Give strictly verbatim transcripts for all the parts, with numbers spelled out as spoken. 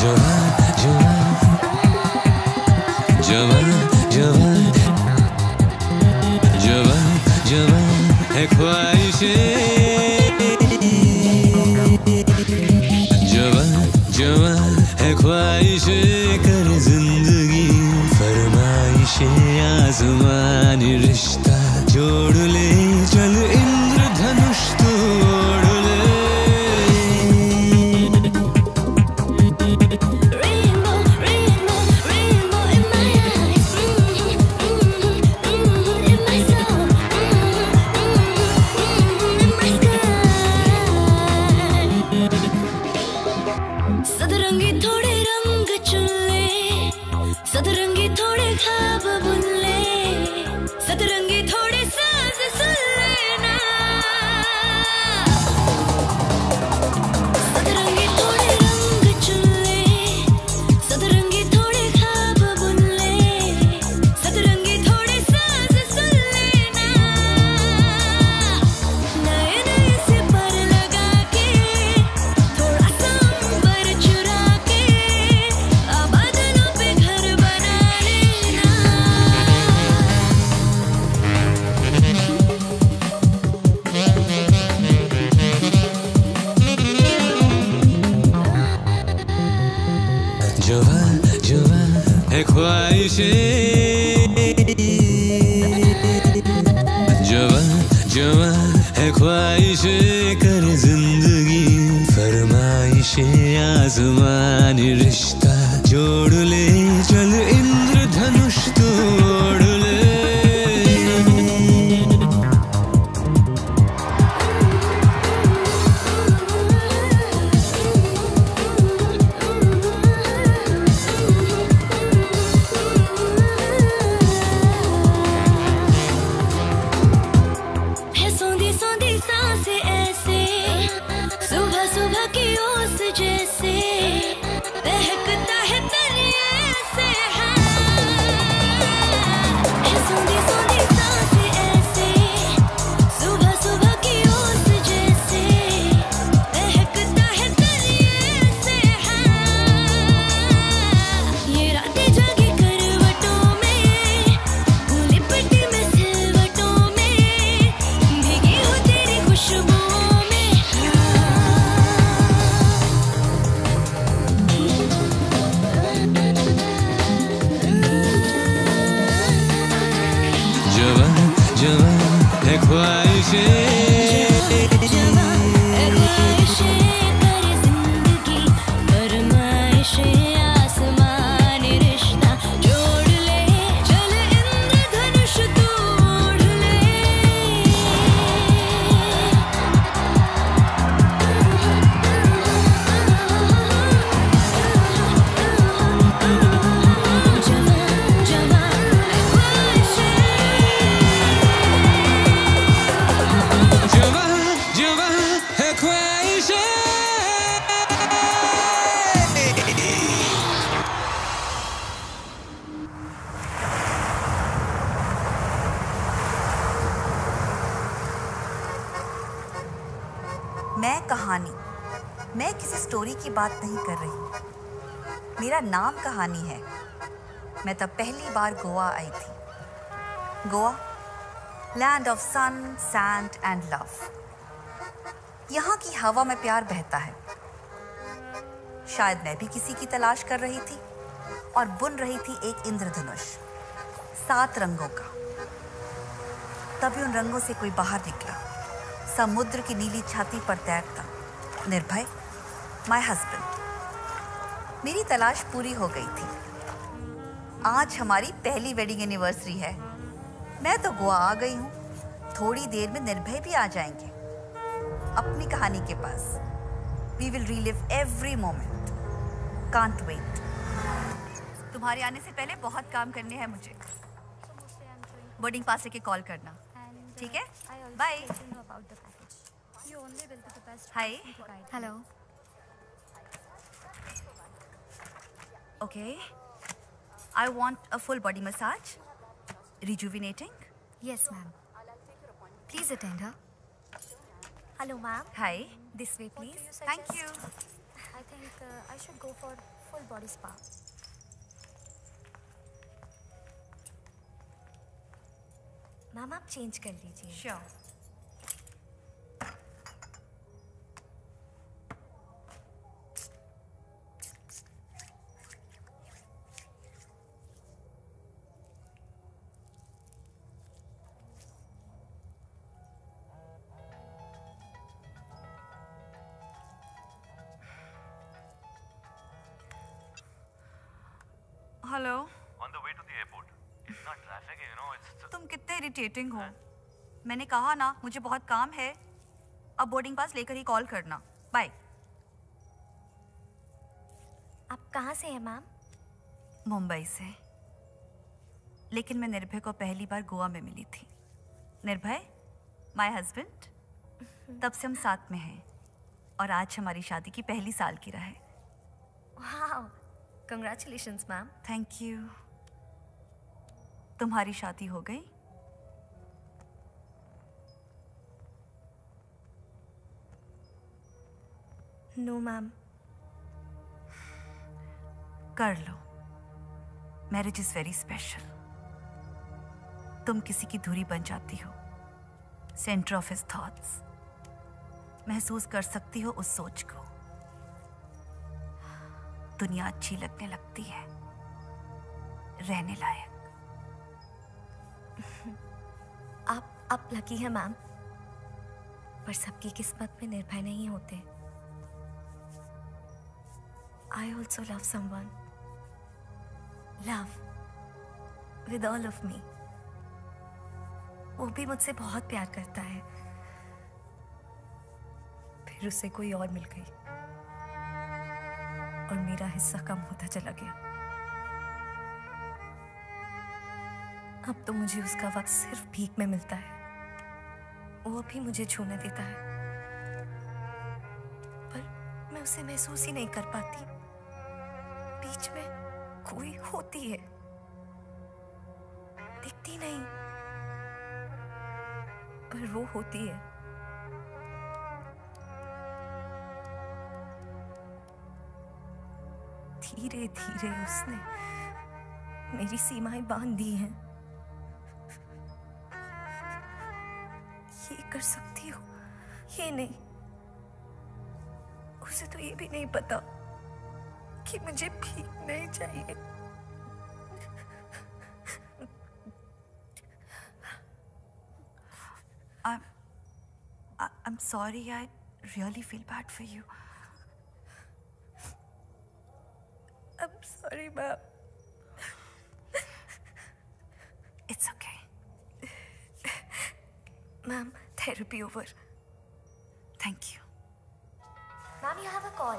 जवान जवान जवान जवान जवान जवान है ख्वाहिशें, जवान जवान है ख्वाहिशें, कर जिंदगी फरमाइशें, आसमानी रिश्ता जोड़ ले, चल इंद्रधनुष तोड़ ले। सतरंगी थोड़े रंग चुन ले, सतरंगी थोड़े ख्वाब बुन ले, सतरंगी थोड़े साज सुन लेना, सतरंगी थोड़े रंग चुन ले, सतरंगी थोड़े ख्वाब बुन ले, सतरंगी थोड़े साज सुन लेना, नए नए से पर लगा के, थोड़ा सा अंबर चुरा के, बादलों पे घर बना लेना। जवान जवान है ख्वाहिशें, जवान जवान है ख्वाहिशें, कर जिंदगी फरमाइशें, आसमानी रिश्ता जोड़ ले, चल इंद्रधनुष तोड़ ले। है सौंधी सौंधी सांसें ऐसे, सुबह सुबह की ओस जैसे, बहकता है दरिया से, है सौंधी सौंधी सांसें ऐसे, सुबह सुबह की ओस जैसे, बहकता है दरिया से, ये रातें जागी करवटों में, भूली पिटी में सिलवटों में, भीगी हो तेरी खुशबुओं में, जवान जवान है ख्वाहिशें, जवान है ख्वाहिशें, कर जिंदगी फरमाइशें, आसमानी रिश्ता जोड़ ले, चल इंद्रधनुष तोड़ ले। जवान जवान है ख्वाहिशें, जवान जवान है ख्वाहिशें। मैं कहानी, मैं किसी स्टोरी की बात नहीं कर रही, मेरा नाम कहानी है। मैं तब पहली बार गोवा आई थी। Goa, land of sun, sand and love. यहाँ की हवा में प्यार बहता है। शायद मैं भी किसी की तलाश कर रही थी और बुन रही थी एक इंद्रधनुष, सात रंगों का। तभी उन रंगों से कोई बाहर निकला, समुद्र की नीली छाती पर तैरता, निर्भय, माय हस्बैंड। मेरी तलाश पूरी हो गई थी। आज हमारी पहली वेडिंग एनिवर्सरी है। मैं तो गोवा आ गई हूँ। थोड़ी देर में निर्भय भी आ जाएंगे अपनी कहानी के पास। We will relive every moment. Can't wait. तुम्हारे आने से पहले बहुत काम करने हैं मुझे। बोर्डिंग पास लेके कॉल करना, ठीक है? Bye. Hi. Hello. Okay. I want a full body massage. Rejuvenating. Yes, ma'am. Please attend her. Hello, ma'am. Hi. This way, please. Thank you. I think uh, I should go for full body spa. Ma'am आप change कर लीजिए. Sure. Hello. On the way to the airport. इतना traffic है, you know, it's. तुम कितने irritating हो. मैंने कहा ना मुझे बहुत काम है. अब बोर्डिंग पास लेकर ही कॉल करना. बाय. आप कहाँ से हैं मैम? मुंबई से. लेकिन मैं निर्भय को पहली बार गोवा में मिली थी. निर्भय माय हस्बैंड. तब से हम साथ में हैं और आज हमारी शादी की पहली सालगिरह है. वाह, कंग्रेचुलेशंस मैम. Thank you. तुम्हारी शादी हो गई? No ma'am. कर लो. Marriage is very special. तुम किसी की धुरी बन जाती हो, सेंटर ऑफ हिज थॉट्स. महसूस कर सकती हो उस सोच को. दुनिया अच्छी लगने लगती है, रहने लायक. आप आप लकी हैं मैम, पर सबकी किस्मत में निर्भय नहीं होते. I also love someone. Love with all of me. वो भी मुझसे बहुत प्यार करता है. फिर उसे कोई और मिल गई और मेरा हिस्सा कम होता चला गया. अब तो मुझे उसका वक्त सिर्फ भीख में मिलता है. वो भी मुझे छूने देता है, पर मैं उसे महसूस ही नहीं कर पाती. बीच में कोई होती है, दिखती नहीं, पर वो होती है. धीरे धीरे उसने मेरी सीमाएं बांध दी हैं. ये कर सकती हो, ये नहीं. उसे तो ये भी नहीं पता कि मुझे भीख नहीं चाहिए. I'm, I'm sorry. I really feel bad for you. I'm sorry, ma'am. It's okay. Ma'am, therapy over. Thank you. Ma'am, you have a call.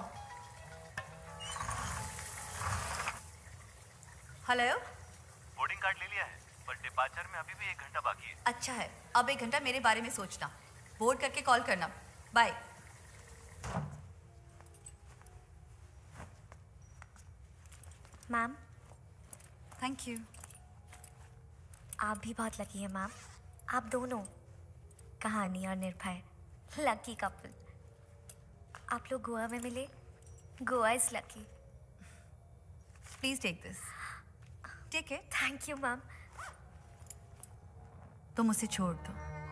Hello. Boarding card ले लिया है, पर डिपार्चर में अभी भी एक घंटा बाकी है. अच्छा है. अब एक घंटा मेरे बारे में सोचना. बोर्ड करके कॉल करना. बाय. Ma'am, thank you. आप भी बहुत लकी हैं मैम. आप दोनों, कहानी और निर्भय, लकी कपल. आप लोग गोवा में मिले. Goa is lucky. Please take this. Take it. Thank you ma'am. तुम उसे छोड़ दो.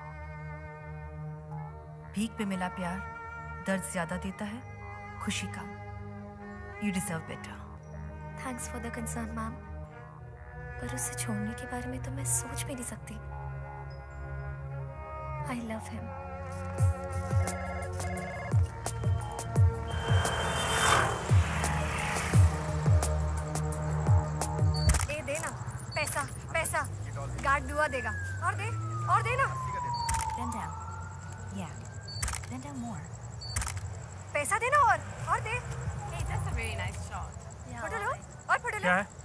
भीख पे मिला प्यार दर्द ज्यादा देता है, खुशी कम. You deserve better. Thanks for the concern ma'am, पर उसे छोड़ने के बारे में तो मैं सोच भी नहीं सकती. I love him. ए दे ना पैसा. पैसा गार्ड दुआ देगा. और दे और दे ना. Bend down. Yeah. Bend down more. पैसा देना और और दे. Hey, that's a very nice shot. Photo लो और फोटो लो. क्या है?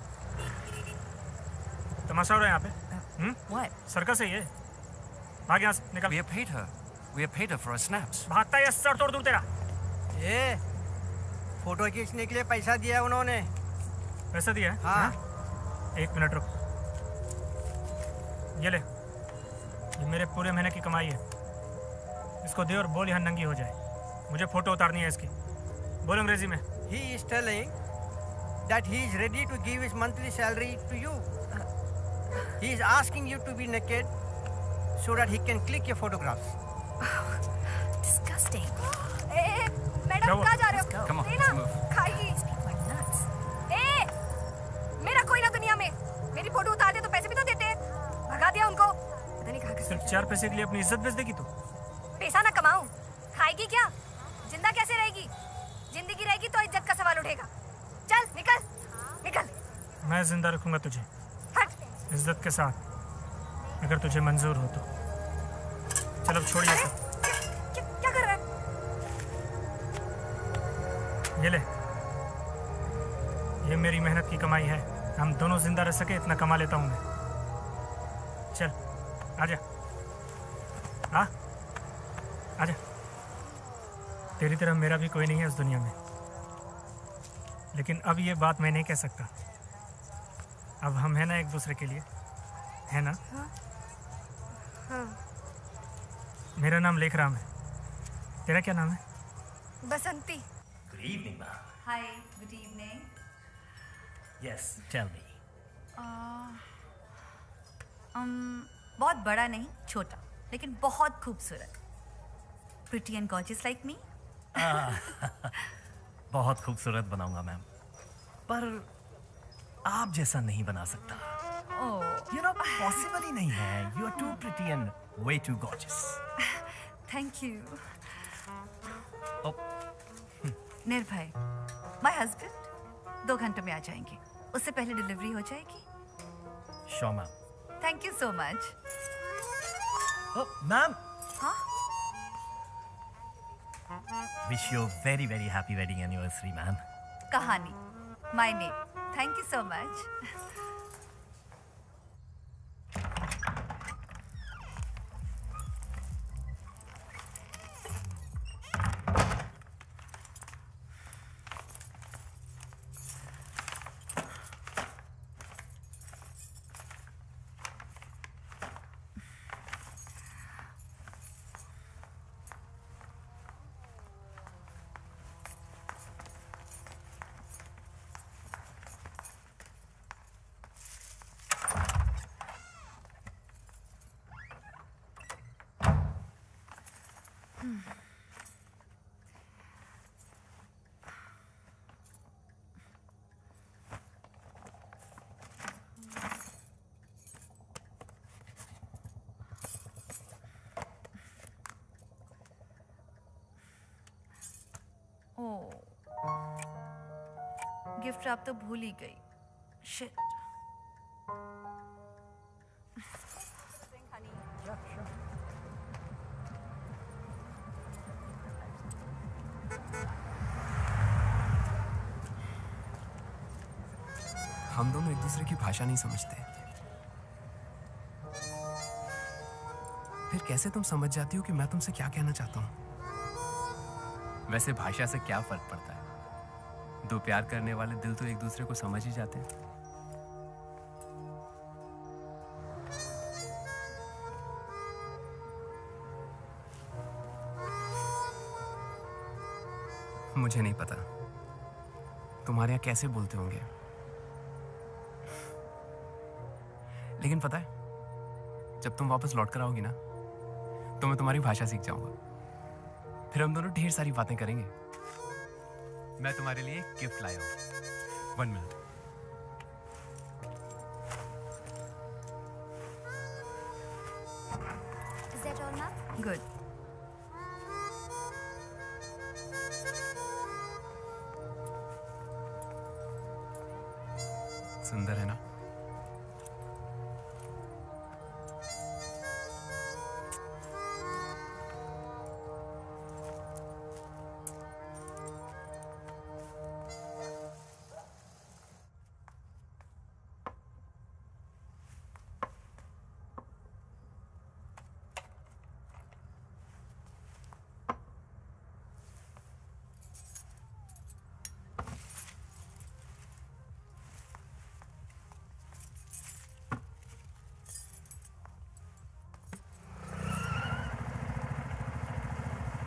तमाशा हो रहा है यहाँ पे? हम्म? What? सर्कस है ये. भाग यहाँ से, निकल. We have paid her. We have paid her for her snaps. भागता है या सर तोड़ दूँ तेरा. ये फोटो खींचने के लिए पैसा दिया है उन्होंने. पैसा दिया है? हाँ. हाँ? एक मिनट रुक. ये ले. ये मेरे पूरे महीने की कमाई है. इसको दे और बोल यहाँ नंगी हो जाए. मुझे फोटो उतारनी है इसकी. बोल अंग्रेजी में. He is telling that he is ready to give his monthly salary to you. He is asking you to be naked so that he can click your photographs. Disgusting. ए, मैडम कहाँ जा रहे हो? Come on, लेना, let's move. खाएगी. ए, मेरा कोई ना दुनिया में. मेरी फोटो उतार दे तो पैसे भी तो देते हैं. भगा दिया उनको. पता नहीं कहाँ सिर्फ चार पैसे के लिए अपनी इज्जत बेच देगी तू? पैसा ना कमाऊं, खाएगी क्या? जिंदा कैसे रहेगी? जिंदगी रहेगी तो इज्जत का सवाल उठेगा. चल निकल, निकल. मैं जिंदा रखूंगा तुझे. हट. इज्जत के साथ, अगर तुझे मंजूर हो तो. चल अब छोड़िए. क्या, क्या कर रहा है? ये ले, ये मेरी मेहनत की कमाई है. हम दोनों जिंदा रह सके इतना कमा लेता हूँ मैं. चल आजा. हाँ आजा. तेरी तरह मेरा भी कोई नहीं है इस दुनिया में, लेकिन अब ये बात मैं नहीं कह सकता. अब हम हैं ना एक दूसरे के लिए, है ना? हाँ? हाँ. मेरा नाम लेख राम है. तेरा क्या नाम है? बसंती. Good evening, ma'am. Hi, good evening. Yes, tell me. um, बहुत बड़ा नहीं, छोटा, लेकिन बहुत खूबसूरत. Pretty and gorgeous like me. बहुत खूबसूरत बनाऊंगा मैम, पर आप जैसा नहीं बना सकता. Oh. You know, possible ही नहीं है. You are too pretty and way too gorgeous. Thank you. Oh. निर्भय, my husband, दो घंटों में आ जाएंगे. उससे पहले डिलीवरी हो जाएगी. Sure, ma'am. Thank you so much. Oh, ma'am. हाँ? Wish you a very very happy wedding anniversary, ma'am. कहानी, my name. Thank you so much. Gift आप तो भूल ही गई. शिट. हम दोनों एक दूसरे की भाषा नहीं समझते, फिर कैसे तुम समझ जाती हो कि मैं तुमसे क्या कहना चाहता हूँ? वैसे भाषा से क्या फर्क पड़ता है? दो प्यार करने वाले दिल तो एक दूसरे को समझ ही जाते हैं. मुझे नहीं पता तुम्हारे यहाँ कैसे बोलते होंगे, लेकिन पता है जब तुम वापस लौट कर आओगी ना तो मैं तुम्हारी भाषा सीख जाऊंगा. फिर हम दोनों ढेर सारी बातें करेंगे. मैं तुम्हारे लिए एक गिफ्ट लाया हूं. One minute. Is that all, ma'am? Good. सुंदर है ना?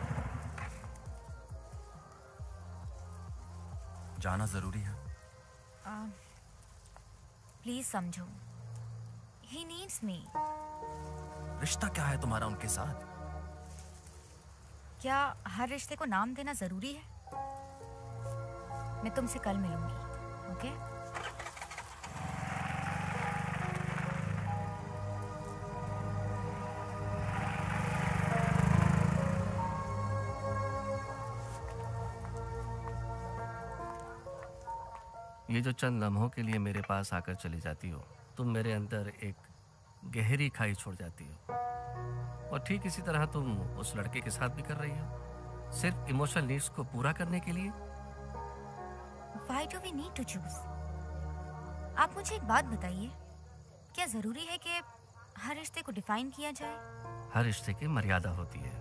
जाना जरूरी है. प्लीज समझो। He needs me. रिश्ता क्या है तुम्हारा उनके साथ? क्या हर रिश्ते को नाम देना जरूरी है? मैं तुमसे कल मिलूंगी, ओके? ये जो चंद लम्हों के लिए मेरे पास आकर चली जाती हो, तुम मेरे अंदर एक गहरी खाई छोड़ जाती हो। और ठीक इसी तरह तुम उस लड़के के साथ भी कर रही हो, सिर्फ इमोशनल नीड्स को पूरा करने के लिए। Why do we need to choose? आप मुझे एक बात बताइए, क्या जरूरी है कि हर रिश्ते को डिफाइन किया जाए? हर रिश्ते की मर्यादा होती है।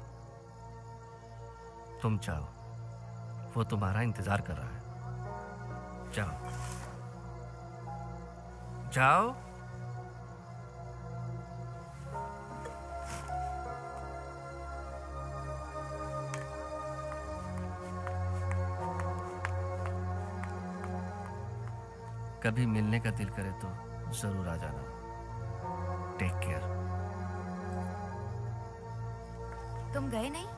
तुम चाहो, वो तुम्हारा इंतजार कर रहा है। जाओ जाओ। कभी मिलने का दिल करे तो जरूर आ जाना। Take care. तुम गए नहीं?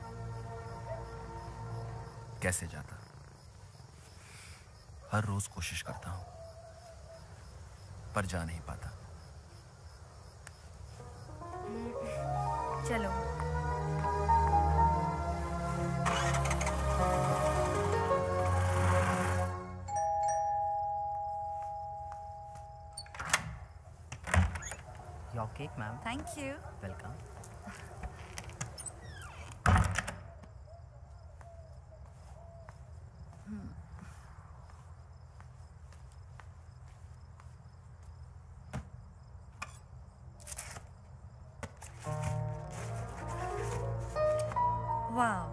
कैसे जाता? हर रोज कोशिश करता हूं, पर जा नहीं पाता। चलो। Your cake, ma'am. Thank you. Welcome. Wow.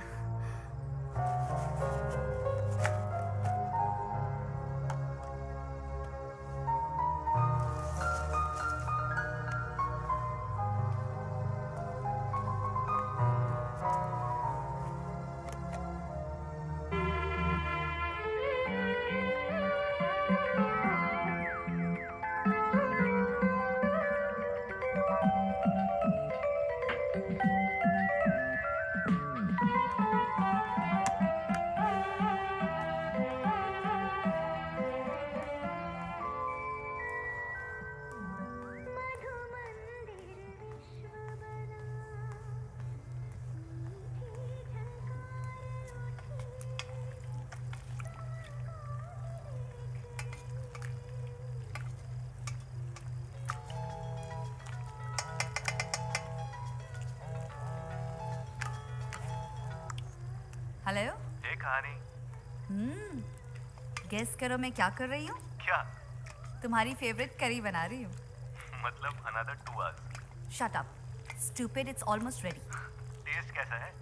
Hello. Hey Kahani. Hmm, guess करो मैं क्या कर रही हूँ? क्या? तुम्हारी फेवरेट करी बना रही हूँ। मतलब another two hours. Shut up, stupid, it's almost ready. Taste कैसा है?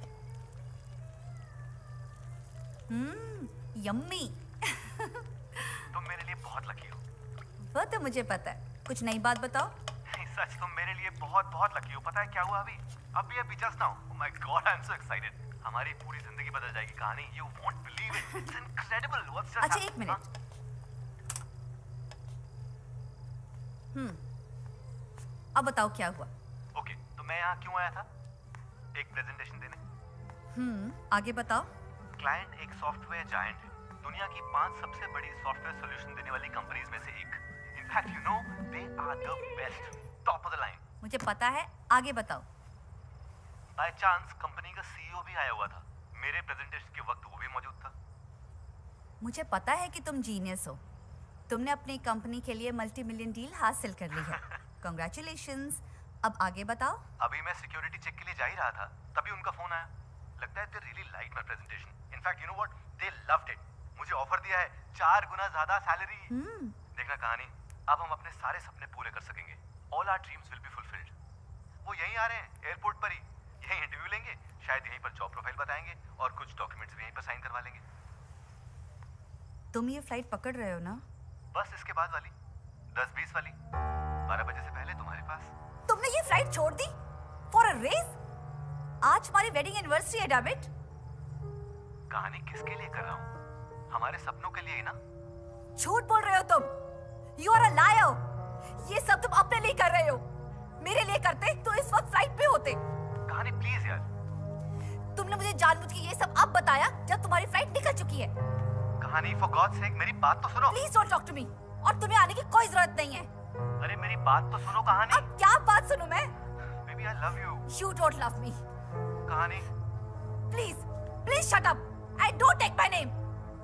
Hmm, yummy. तुम मेरे लिए बहुत लकी हो। वो तो मुझे पता है। कुछ नई बात बताओ। नहीं, सच तुम मेरे लिए बहुत बहुत लकी हो। पता है क्या हुआ अभी? अभी अभी just now. Oh my God, I am so excited. हमारी पूरी जिंदगी बदल जाएगी Kahani. You won't believe it. It's incredible. What's just अच्छा एक मिनट। हम्म, अब बताओ क्या हुआ? ओके, तो मैं यहाँ क्यों आया था? एक प्रेजेंटेशन देने। हम्म, आगे बताओ। क्लाइंट एक सॉफ्टवेयर जायंट है, दुनिया की पांच सबसे बड़ी सॉफ्टवेयर सॉल्यूशन देने वाली कंपनीज में से एक। In fact you know they are the best, top of the line. मुझे पता है, आगे बताओ। बाय चांस कंपनी का सीईओ भी आया हुआ था। मेरे प्रेजेंटेशन के वक्त वो भी मौजूद था। मुझे पता है कि तुम जीनियस हो। तुमने अपनी कंपनी के लिए मल्टी मिलियन डील हासिल कर ली है। कांग्रेचुलेशंस। अब आगे बताओ। अभी मैं सिक्योरिटी चेक के लिए जा ही रहा था, तभी उनका फोन आया। लगता है they really like my presentation. In fact you know what, they loved it. मुझे ऑफर दिया है चार गुना ज्यादा सैलरी। हम्म, देखना कहानी, अब हम अपने सारे सपने पूरे कर सकेंगे। All our dreams will be fulfilled. वो यहीं आ रहे हैं एयरपोर्ट पर ही। यहीं इंटरव्यू लेंगे, शायद यहीं पर जॉब प्रोफाइल बताएंगे और कुछ डॉक्यूमेंट्स भी यहीं पर साइन करवा लेंगे। तुम ये फ्लाइट पकड़ रहे हो ना? बस इसके बाद वाली, दस बीस वाली, बारह बजे से पहले तुम्हारे पास। तुमने ये फ्लाइट छोड़ दी फॉर अ रेस? आज हमारी वेडिंग एनिवर्सरी है डैविड। कहानी किसके लिए कर रहा हूँ? हमारे सपनों के लिए ही ना। झूठ बोल रहे हो तुम। You are a liar. ये सब तुम अपने लिए कर रहे हो. मेरे लिए करते तो इस वक्त फ्लाइट पे होते. कहानी प्लीज यार. तुमने मुझे जानबूझ के ये सब अब बताया जब तुम्हारी फ्लाइट निकल चुकी है. कहानी फॉर गॉड सेक मेरी बात तो सुनो. Please don't talk to me. और तुम्हें आने की कोई जरूरत नहीं है. अरे मेरी बात तो सुनो कहानी. अब क्या बात सुनूं मैं? Baby I love you. You don't love me. कहानी. Please, please shut up. I don't take my name.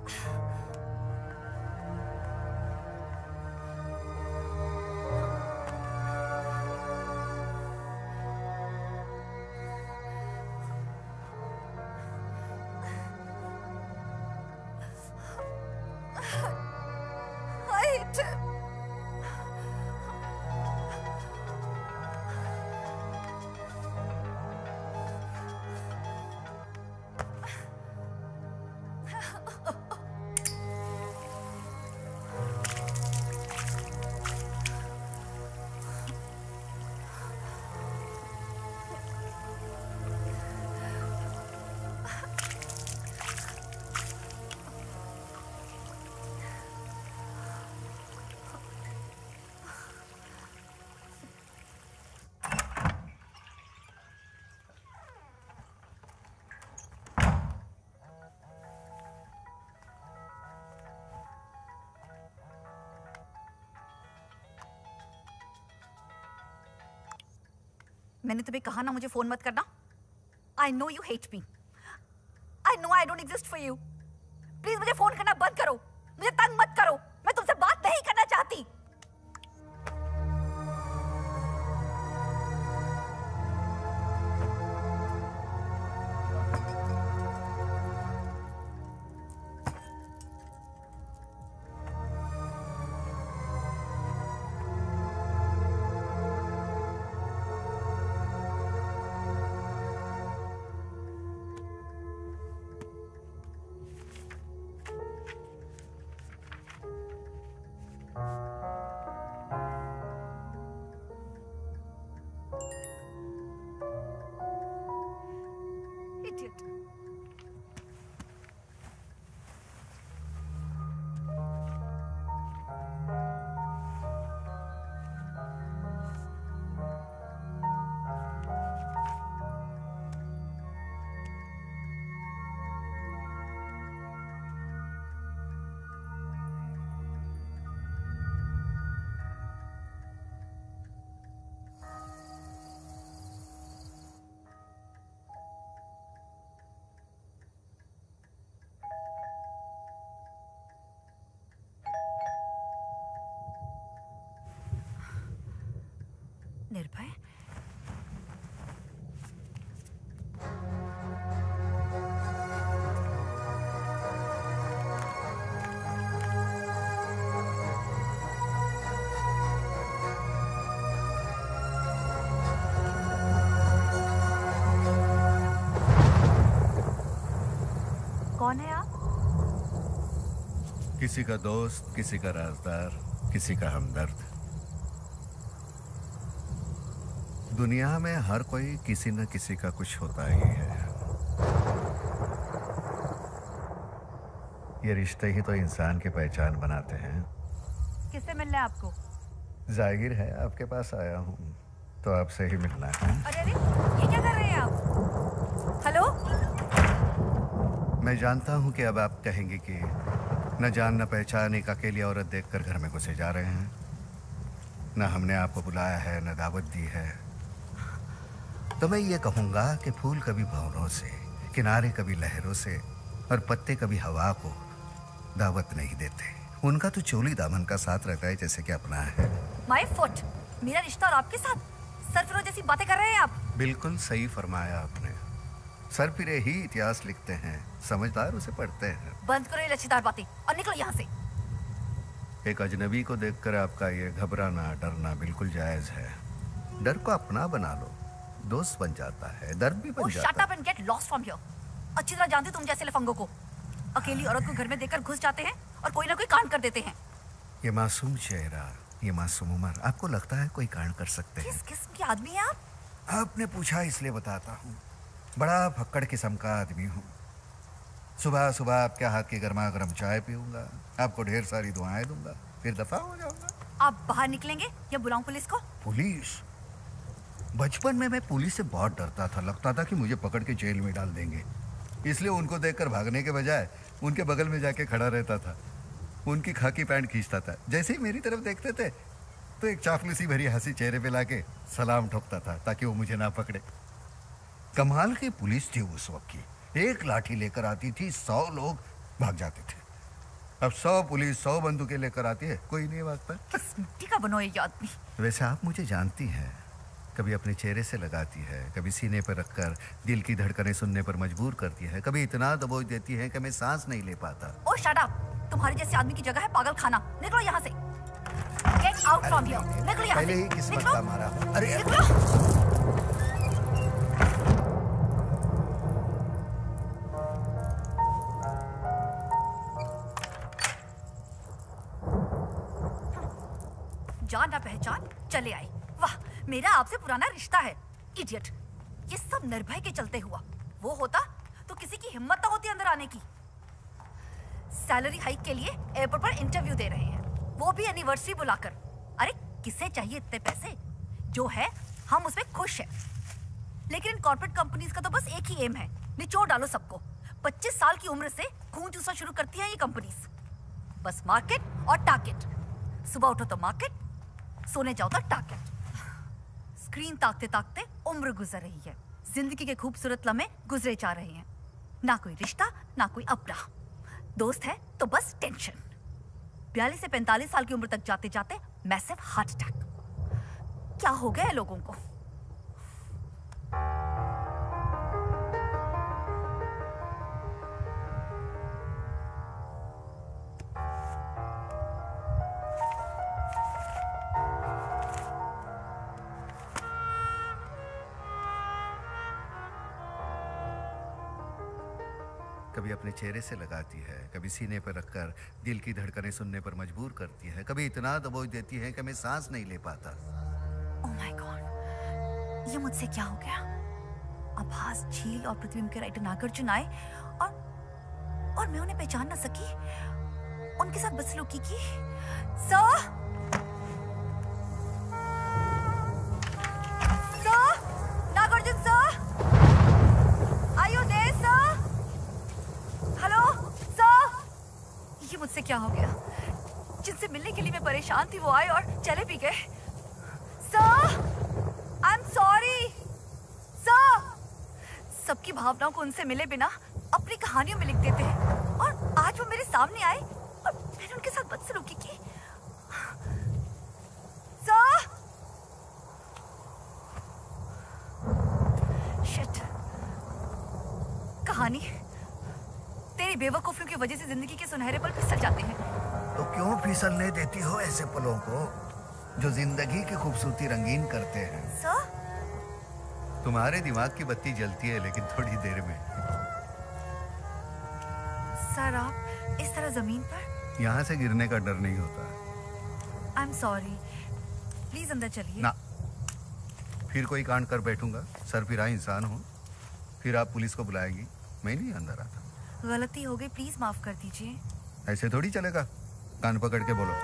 मैंने तुम्हें कहा ना मुझे फोन मत करना. I know you hate me. I know I don't exist for you. Please मुझे phone करना बंद करो. मुझे तंग मत करो. मैं तुमसे बात नहीं करना चाहती. निर्भय. कौन है आप? किसी का दोस्त, किसी का राजदार, किसी का हमदर्द. दुनिया में हर कोई किसी न किसी का कुछ होता ही है. ये रिश्ते ही तो इंसान की पहचान बनाते हैं. किससे मिलना है आपको? जाहिर है आपके पास आया हूँ तो आपसे ही मिलना है. अरे अरे ये क्या कर रहे हैं आप? हेलो. मैं जानता हूँ कि अब आप कहेंगे कि न जान न पहचान एक अकेली औरत देखकर घर में घुसे जा रहे हैं. न हमने आपको बुलाया है न दावत दी है. तो मैं ये कहूँगा कि फूल कभी भंवरों से, किनारे कभी लहरों से और पत्ते कभी हवा को दावत नहीं देते. उनका तो चोली दामन का साथ रहता है जैसे कि अपना है. My foot. मेरा रिश्ता और आपके साथ सरफिरों जैसी बातें कर रहे हैं आप. बिल्कुल सही फरमाया आपने. सरफिरे ही इतिहास लिखते हैं, समझदार उसे पढ़ते हैं. बंद करो ये लच्छेदार बातें और निकलो यहाँ से. एक अजनबी को देखकर आपका ये घबराना डरना बिल्कुल जायज है. डर को अपना बना लो, दोस्त बन जाता है, दर्द भी बन जाता है. Shut up and get lost from here. अच्छी तरह जानती तुम जैसे लफंगों को. अकेली औरत को घर में देखकर घुस जाते हैं और कोई ना कोई कांड कर देते हैं. ये मासूम चेहरा, ये मासूम उम्र, आपको लगता है कोई कांड कर सकते हैं? किस किस्म के आदमी हैं आप? आपने पूछा इसलिए बताता हूँ. बड़ा फक्कड़ किस्म का आदमी हूँ. सुबह सुबह आपके हाथ की गर्मा गर्म चाय पीऊंगा, आपको ढेर सारी दुआएं दूंगा, फिर दफा हो जाऊंगा. आप बाहर निकलेंगे या बुलाऊं पुलिस को? पुलिस? बचपन में मैं पुलिस से बहुत डरता था। लगता था कि मुझे पकड़ के जेल में डाल देंगे। इसलिए उनको देखकर भागने के बजाय उनके बगल में जाके खड़ा रहता था, उनकी खाकी पैंट खींचता था। जैसे ही मेरी तरफ देखते थे तो एक चापलूसी भरी हंसी चेहरे पे लाके सलाम ठोकता था ताकि वो मुझे ना पकड़े। कमाल की पुलिस थी उस वक्त की। एक लाठी लेकर आती थी, सौ लोग भाग जाते थे। अब सौ पुलिस सौ बंदूकें लेकर आती है, कोई नहीं भागता। किस मिट्टी का बनो ये आदमी? वैसे आप मुझे जानती हैं, कभी अपने चेहरे से लगाती है, कभी सीने पर रखकर दिल की धड़कनें सुनने पर मजबूर करती है, कभी इतना दबोच देती है कि मैं सांस नहीं ले पाता। Oh shut up! तुम्हारे जैसे आदमी की जगह है पागल खाना। निकलो यहाँ से। Get out from here. निकलो यहाँ से। पहले ही किस्मत का मारा। अरे निकलो। जान ना पहचान चले आए। वाह, मेरा आपसे पुराना रिश्ता है। इडियट! ये सब निर्भय के चलते हुआ। वो होता तो किसी की हिम्मत ना होती अंदर आने की। सैलरी हाइक के लिए एयरपोर्ट पर इंटरव्यू दे रहे हैं, वो भी एनिवर्सरी बुलाकर। अरे किसे चाहिए इतने पैसे? जो है हम उसमें खुश हैं। लेकिन इन कॉर्पोरेट कंपनीज का तो बस एक ही एम है, निचोड़ डालो सबको। पच्चीस साल की उम्र से खून चूसना शुरू करती है ये कंपनीज। बस मार्केट और टारगेट। सुबह उठो तो मार्केट, सोने जाओ तो टारगेट। स्क्रीन ताकते ताकते उम्र गुजर रही है। जिंदगी के खूबसूरत लम्हे गुजरे जा रहे हैं। ना कोई रिश्ता, ना कोई अपना। दोस्त है तो बस टेंशन। बयालीस से पैंतालीस साल की उम्र तक जाते जाते मैसिव हार्ट अटैक। क्या हो गया है लोगों को? कभी अपने चेहरे से लगाती है, कभी सीने पर रखकर दिल की धड़कनें सुनने पर मजबूर करती है, कभी इतना दबोच देती है कि मैं सांस नहीं ले पाता। ओह माय गॉड, ये मुझसे क्या हो गया? आभास, झील और प्रतिबिंब के राइटर नागार्जुन आए और और मैं उन्हें पहचान ना सकी। उनके साथ बदसलूकी की। Sir, sir, Nagarjuna sir, are you there sir? Hello sir. ये मुझसे क्या हो गया? जिनसे मिलने के लिए मैं परेशान थी वो आए और चले भी गए। Sir, I am sorry sir. सबकी भावनाओं को उनसे मिले बिना अपनी कहानियों में लिख देते हैं और आज वो मेरे सामने आए और मैंने उनके साथ बदसलूकी की। Sir, shit. कहानी तेरी बेवकूफियों की वजह से जिंदगी के सुनहरे पल फिसल जाते हैं। तो क्यों फिसलने देती हो ऐसे पलों को जो जिंदगी की खूबसूरती रंगीन करते हैं? सर, तुम्हारे दिमाग की बत्ती जलती है लेकिन थोड़ी देर में। सर आप इस तरह जमीन पर? यहाँ से गिरने का डर नहीं होता। आई एम सॉरी, प्लीज अंदर चलिए। ना, फिर कोई कांड कर बैठूंगा। सर फिरा इंसान हूँ, फिर आप पुलिस को बुलाएंगी, मैं नहीं अंदर आता। गलती हो गई, प्लीज माफ कर दीजिए। ऐसे थोड़ी चलेगा, कान पकड़ के बोलो।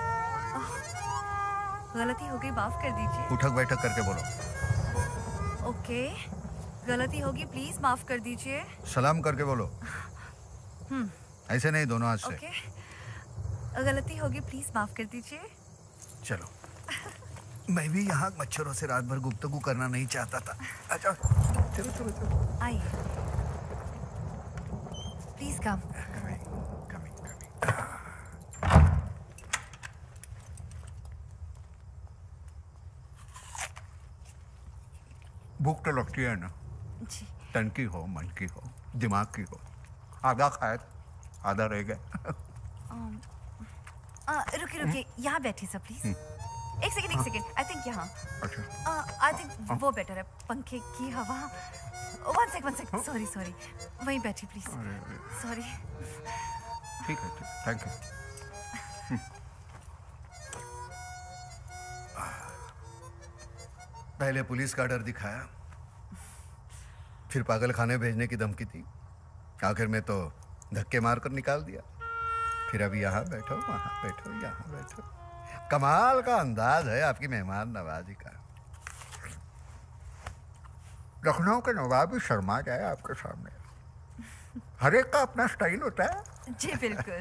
गलती हो गई, माफ कर दीजिए। उठक बैठक करके बोलो। ओके, गलती होगी, प्लीज माफ कर दीजिए। सलाम करके बोलो। हम्म, ऐसे नहीं, दोनों हाथ से। ओके, गलती होगी, प्लीज माफ कर दीजिए। चलो। मैं भी यहाँ मच्छरों से रात भर गुफ्तगू करना नहीं चाहता था। अच्छा, चलो चलो चलो। आइए, प्लीज कम। भूख तो लगती है ना जी। तन की हो, मन की हो, दिमाग की हो। आधा खाया, आधा रह गया। रुकिए रुकिए, यहाँ बैठिए सर प्लीज। एक सेकंड एक सेकंड, आई थिंक यहाँ। अच्छा। आई थिंक वो बेटर है, पंखे की हवा। One second one second, sorry sorry, वहीं बैठिए प्लीज। सॉरी। ठीक है, ठीक, थैंक यू। पहले पुलिस का डर दिखाया, फिर पागल खाने भेजने की धमकी थी, आखिर में तो धक्के मारकर निकाल दिया। फिर अभी यहाँ बैठो, वहाँ बैठो, यहाँ बैठो। कमाल का अंदाज है आपकी मेहमान नवाजी का। लखनऊ के नवाब भी शर्मा जाए आपके सामने। हर एक का अपना स्टाइल होता है। जी बिल्कुल।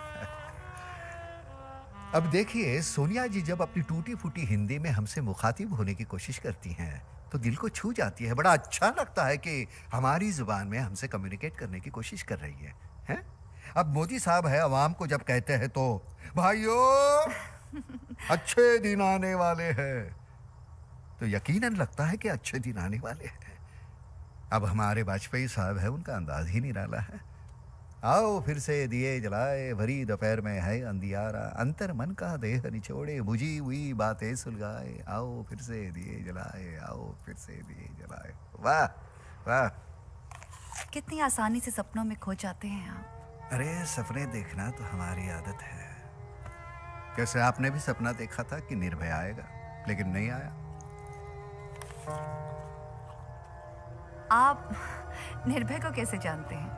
अब देखिए, सोनिया जी जब अपनी टूटी फूटी हिंदी में हमसे मुखातिब होने की कोशिश करती हैं तो दिल को छू जाती है। बड़ा अच्छा लगता है कि हमारी जुबान में हमसे कम्युनिकेट करने की कोशिश कर रही है, हैं? अब मोदी साहब है, अवाम को जब कहते हैं तो भाइयों अच्छे दिन आने वाले हैं, तो यकीनन लगता है कि अच्छे दिन आने वाले हैं। अब हमारे वाजपेयी साहब है, उनका अंदाज ही निराला है। आओ फिर से दिए जलाए, भरी दोपहर में है अंधियारा, अंतर मन का देह निचोड़े, बुझी हुई बातें सुलगाए, आओ फिर से दिए जलाए, आओ फिर से दिए जलाए। वाह वाह, कितनी आसानी से सपनों में खो जाते हैं आप। अरे सपने देखना तो हमारी आदत है। कैसे आपने भी सपना देखा था कि निर्भय आएगा, लेकिन नहीं आया। आप निर्भय को कैसे जानते हैं?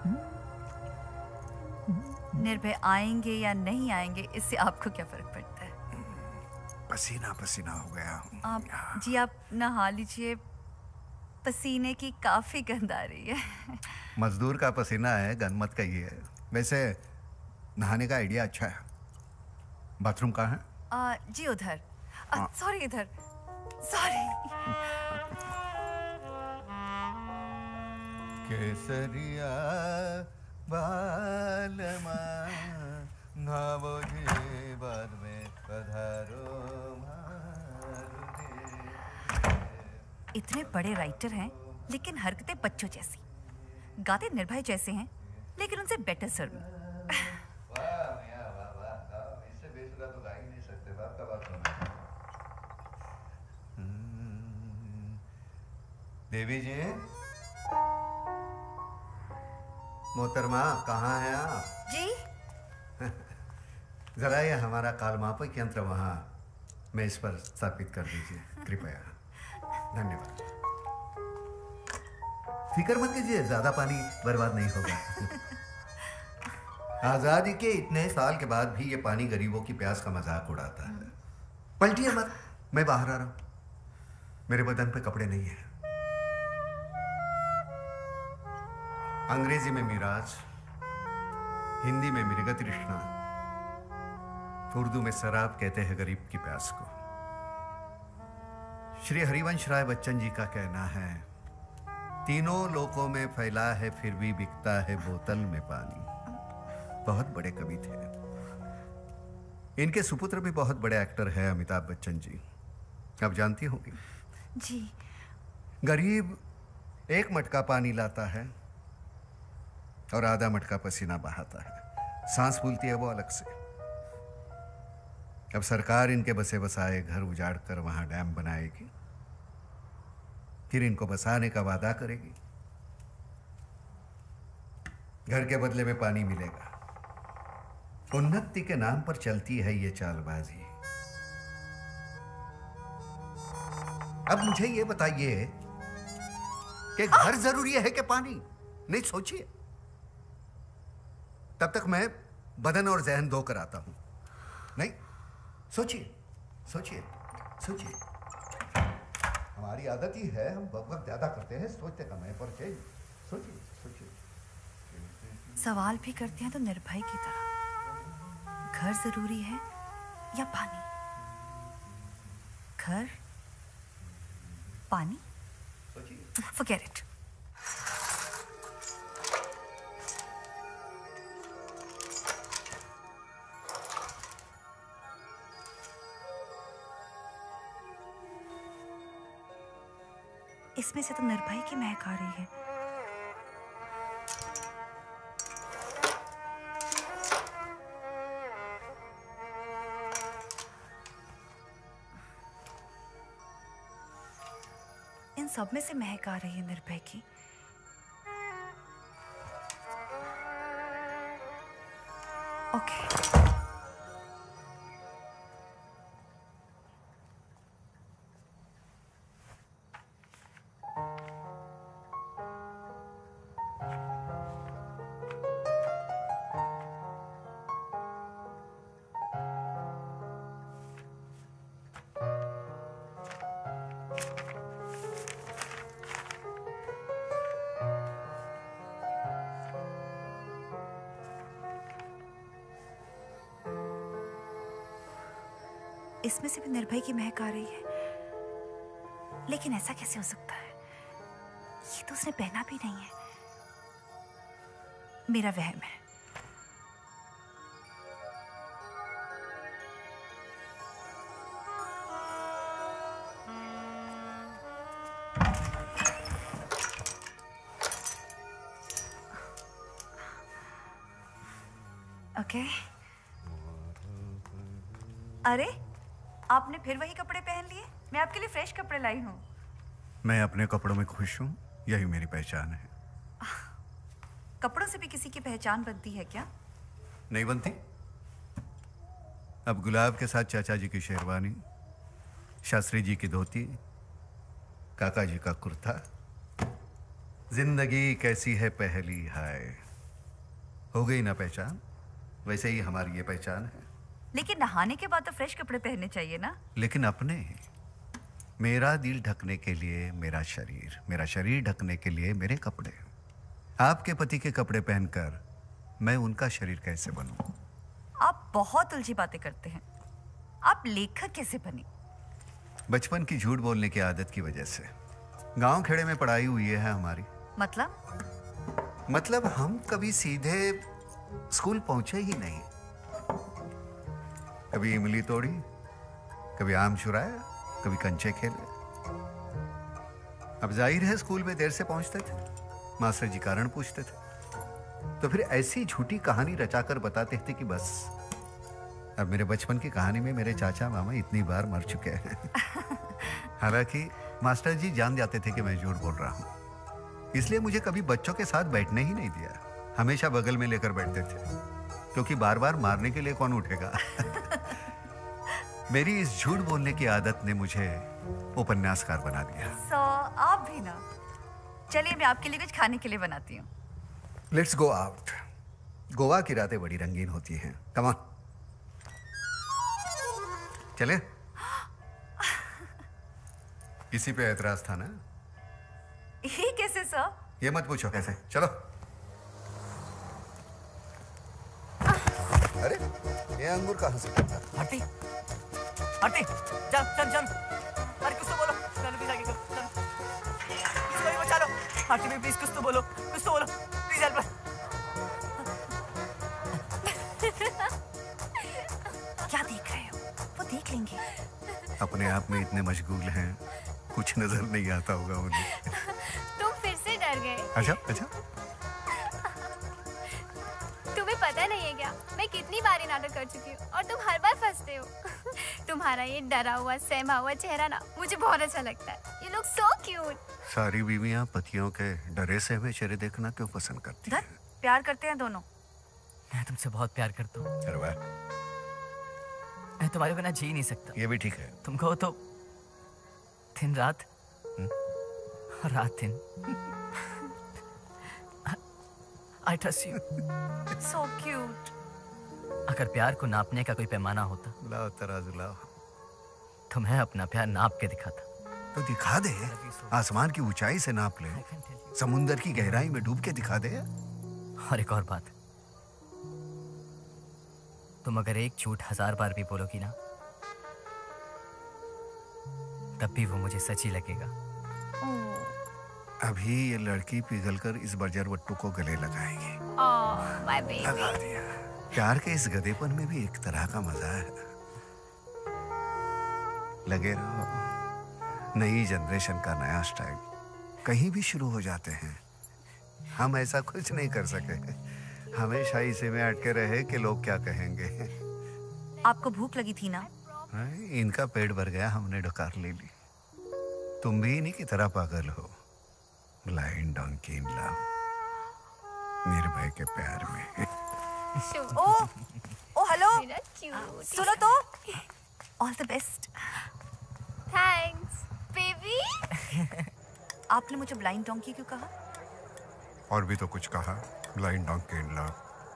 निर्भय आएंगे या नहीं आएंगे, इससे आपको क्या फर्क पड़ता है? पसीना पसीना हो गया हूँ। आप जी आप नहा लीजिए, पसीने की काफी गंध आ रही है। मजदूर का पसीना है, गंद मत कहिए। वैसे नहाने का आइडिया अच्छा है। बाथरूम कहाँ है? आ, जी उधर। सॉरी इधर। सॉरी। केसरिया बालमा नावोजी बाद में पधारो मारुति। इतने बड़े राइटर हैं लेकिन हरकतें बच्चों जैसी, गाते निर्भय जैसे हैं लेकिन उनसे बेटर सर में। वाह मियां वाह वाह, इससे बेसुरा तो गा ही नहीं सकते। बाप का बात सुना। देवी जी, मोहतरमा कहाँ हैं आप? जी जरा ये हमारा कालमापक यंत्र वहाँ मेज पर स्थापित कर दीजिए कृपया। धन्यवाद। फिक्र मत कीजिए, ज्यादा पानी बर्बाद नहीं होगा। आजादी के इतने साल के बाद भी ये पानी गरीबों की प्यास का मजाक उड़ाता है। पलटिए मत, मैं बाहर आ रहा हूं। मेरे बदन पे कपड़े नहीं हैं। अंग्रेजी में मिराज, हिंदी में मृग तृष्णा, उर्दू में शराब कहते हैं गरीब की प्यास को। श्री हरिवंश राय बच्चन जी का कहना है, तीनों लोकों में फैला है फिर भी बिकता है बोतल में पानी। बहुत बड़े कवि थे। इनके सुपुत्र भी बहुत बड़े एक्टर हैं, अमिताभ बच्चन जी। आप जानती होंगी। जी। गरीब एक मटका पानी लाता है और आधा मटका पसीना बहाता है। सांस फूलती है वो अलग से। अब सरकार इनके बसे बसाए घर उजाड़ कर वहां डैम बनाएगी, फिर इनको बसाने का वादा करेगी। घर के बदले में पानी मिलेगा। उन्नति के नाम पर चलती है ये चालबाजी। अब मुझे ये बताइए कि घर जरूरी है कि पानी? नहीं, सोचिए। तब तक मैं बदन और जहन धोकर आता हूं। नहीं, सोचिए सोचिए सोचिए। हमारी आदत ही है, हम बकबक ज्यादा करते हैं, सोचते कम है। पर सोचिए सोचिए। सवाल भी करते हैं तो निर्भय की तरह, घर जरूरी है या पानी? घर, पानी, forget it. इसमें से तो निर्भय की महक आ रही है। इन सब में से महक आ रही है निर्भय की। ओके। इसमें से भी निर्भय की महक आ रही है। लेकिन ऐसा कैसे हो सकता है? ये तो उसने पहना भी नहीं है। मेरा वहम है। Okay okay. अरे आपने फिर वही कपड़े पहन लिए? मैं आपके लिए फ्रेश कपड़े लाई हूँ। मैं अपने कपड़ों में खुश हूँ, यही मेरी पहचान है। कपड़ों से भी किसी की पहचान बनती है क्या? नहीं बनती। अब गुलाब के साथ चाचा जी की शेरवानी, शास्त्री जी की धोती, काका जी का कुर्ता। जिंदगी कैसी है पहली हाय, हो गई ना पहचान। वैसे ही हमारी ये पहचान है। लेकिन नहाने के बाद तो फ्रेश कपड़े पहनने चाहिए ना? लेकिन अपने, मेरा दिल ढकने के लिए मेरा शरीर, मेरा शरीर ढकने के लिए मेरे कपड़े। आपके पति के कपड़े पहनकर मैं उनका शरीर कैसे बनूं? आप बहुत उलझी बातें करते हैं। आप लेखक कैसे बने? बचपन की झूठ बोलने की आदत की वजह से। गांव खेड़े में पढ़ाई हुई है हमारी। मतलब? मतलब हम कभी सीधे स्कूल पहुंचे ही नहीं। कभी इमली तोड़ी, कभी आम चुराया, कभी कंचे खेले। अब जाहिर है स्कूल में देर से पहुंचते थे, मास्टर जी कारण पूछते थे, तो फिर ऐसी झूठी कहानी रचाकर बताते थे कि बस। अब मेरे बचपन की कहानी में मेरे चाचा मामा इतनी बार मर चुके हैं। हालांकि मास्टर जी जान जाते थे कि मैं झूठ बोल रहा हूं, इसलिए मुझे कभी बच्चों के साथ बैठने ही नहीं दिया। हमेशा बगल में लेकर बैठते थे, क्योंकि बार बार मारने के लिए कौन उठेगा। मेरी इस झूठ बोलने की आदत ने मुझे उपन्यासकार बना दिया। सो आप भी ना। चलिए मैं आपके लिए कुछ खाने के लिए बनाती हूँ। Let's go out. गोवा की रातें बड़ी रंगीन होती हैं। कम ऑन, चले। इसी पे ऐतराज था ना? ये कैसे सर? ये मत पूछो कैसे। चलो। अरे ये अंगूर कहाँ से? आरती, आरती, चल चल चल। अरे कुछ तो बोलो, चलो प्लीज आगे करो, चलो। किसी को भी बचा लो। आरती में प्लीज कुछ तो बोलो, कुछ तो बोलो, प्लीज हेल्प। क्या देख रहे हो? वो देख लेंगे। अपने आप में इतने मशगूल हैं, कुछ नजर नहीं आता होगा उन्हें। तुम फिर से डर गए। अच्छा अच्छा। तुम्हें पता नहीं है क्या, मैं कितनी बार ये नाटक कर चुकी हूँ और तुम हर बार फंसते हो। तुम्हारा ये डरा हुआ सहमा हुआ चेहरा ना मुझे बहुत अच्छा लगता है। You look so cute. सारी बीवियां पतियों के डरे सहमे चेहरे देखना क्यों पसंद करती हैं? प्यार करते हैं दोनों। मैं तुमसे बहुत प्यार करता हूँ। अरे वाह। मैं तुम्हारे बिना जी नहीं सकता। ये भी ठीक है। तुम कहो तो दिन रात और रात दिन। I trust you. So cute. अगर प्यार को नापने का कोई पैमाना होता, लाओ तराजू लाओ, तो मैं अपना प्यार नाप के दिखाता। तो दिखा दे। आसमान की ऊंचाई से नाप ले, समुंदर की गहराई में डूब के दिखा दे। और एक और बात, तुम अगर एक झूठ हजार बार भी बोलोगी ना, तब भी वो मुझे सच ही लगेगा। अभी ये लड़की पिघलकर इस बर्जर वट्टू को गले लगाएगी। Oh my baby. लगा दिया। प्यार के इस गधेपन में भी एक तरह का मजा है। लगे रहो। नई जनरेशन का नया स्टाइल कहीं भी शुरू हो जाते हैं। हम ऐसा कुछ नहीं कर सके। हमेशा इसी में अटके रहे कि लोग क्या कहेंगे। आपको भूख लगी थी ना? इनका पेट भर गया, हमने डकार ले ली। तुम भी इन्हीं की तरह पागल हो, ब्लाइंड डंकी इन लव, निर्भय के प्यार में। ओ ओ हेलो, सुनो तो। All the best. Thanks baby. आपने मुझे ब्लाइंड डंकी क्यों कहा? और भी तो कुछ कहा। Blind donkey in love.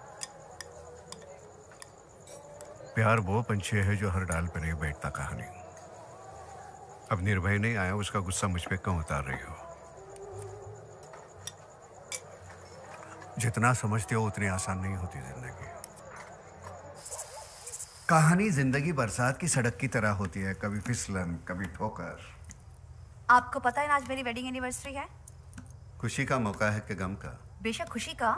प्यार वो पंछी है जो हर डाल पर नहीं बैठता। कहानी। अब निर्भय नहीं आया, उसका गुस्सा मुझ पे क्यों उतार रही हो? जितना समझते हो उतनी आसान नहीं होती जिंदगी। कहानी जिंदगी बरसात की सड़क की तरह होती है, कभी फिसलन कभी ठोकर। आपको पता है ना आज मेरी वेडिंग एनिवर्सरी है? खुशी का मौका है कि गम का? बेशक खुशी का।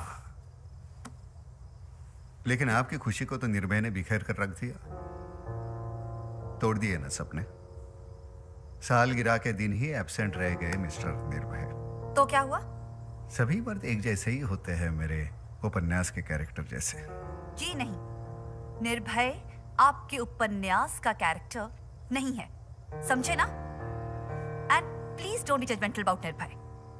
लेकिन आपकी खुशी को तो निर्भय ने बिखेर कर रख दिया, तोड़ दिए ना सपने। सालगिरह के दिन ही एब्सेंट रह गए मिस्टर निर्भय। तो क्या हुआ? सभी मर्द एक जैसे ही होते हैं, मेरे उपन्यास के कैरेक्टर जैसे। जी नहीं, निर्भय आपके उपन्यास का कैरेक्टर नहीं है, समझे ना? And please don't be judgemental about Nirbhay.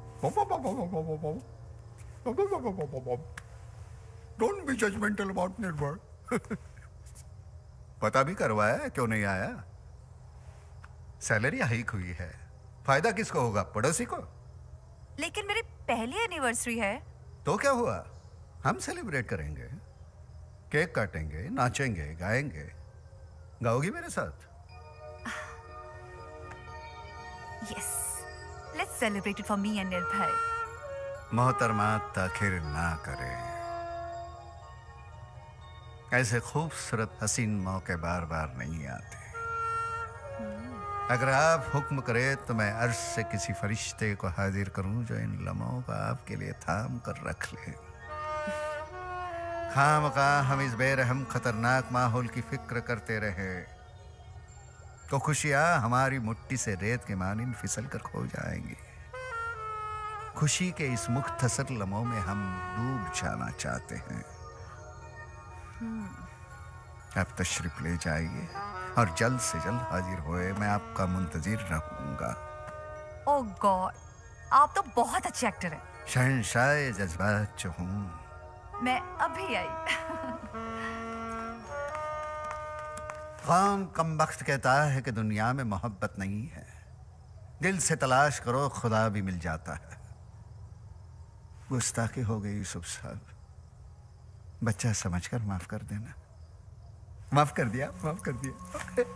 Don't be judgemental about Nirbhay. पता भी करवाया है क्यों नहीं आया? सैलरी हाइक हुई है, फायदा किसको होगा? पड़ोसी को। लेकिन मेरी पहली एनिवर्सरी है। तो क्या हुआ, हम सेलिब्रेट करेंगे, केक काटेंगे, नाचेंगे, गाएंगे। गाओगी मेरे साथ? Yes, let's celebrate it for me and Nirbhay. मोहतरमा ताखिर ना करे, ऐसे खूबसूरत हसीन मौके बार बार नहीं आते। अगर आप हुक्म करें तो मैं अर्श से किसी फरिश्ते को हाजिर करूं जो इन लम्हों को आपके लिए थाम कर रख ले। खामखा हम इस बेरहम खतरनाक माहौल की फिक्र करते रहे तो खुशियां हमारी मुट्ठी से रेत के मानिंद फिसल कर खो जाएंगी। खुशी के इस मुख्तसर लम्हों में हम डूब जाना चाहते हैं। आप तशरीफ ले जाइए और जल्द से जल्द हाजिर होए, मैं आपका मुंतजिर रहूंगा। ओह गॉड, आप तो बहुत अच्छे एक्टर हैं। शहंशाह जज्बात जो हूँ। मैं अभी आई। कौन कमबख्त कहता है कि दुनिया में मोहब्बत नहीं है? दिल से तलाश करो, खुदा भी मिल जाता है। गुस्ताखी हो गई यूसुफ साहब, बच्चा समझकर माफ कर देना। माफ कर दिया, माफ कर दिया।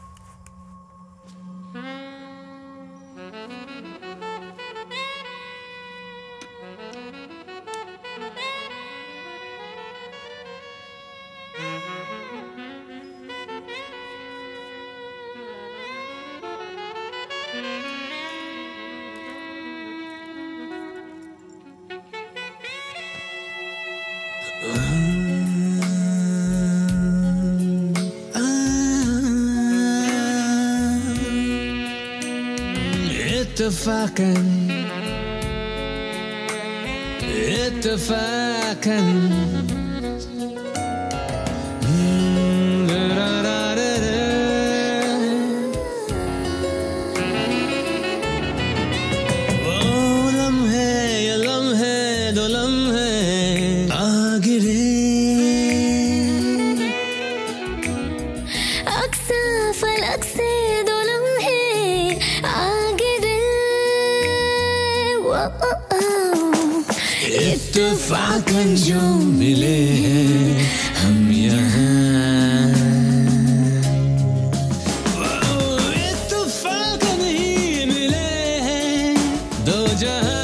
اتفاقاً اتفاقاً वो लम्हे ये लम्हे दो लम्हे आ गिरे अक्सा फलक से दो लम्हे आ इत्तेफाकन जो मिले हैं हम यहाँ, इत्तेफाकन ही मिले हैं दो जहाँ।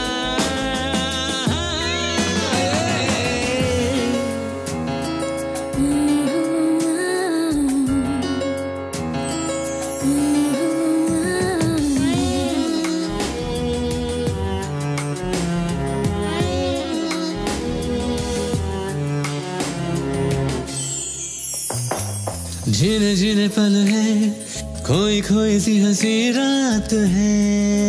जिने जिने पल है खोई खोई सी हंसी रात है।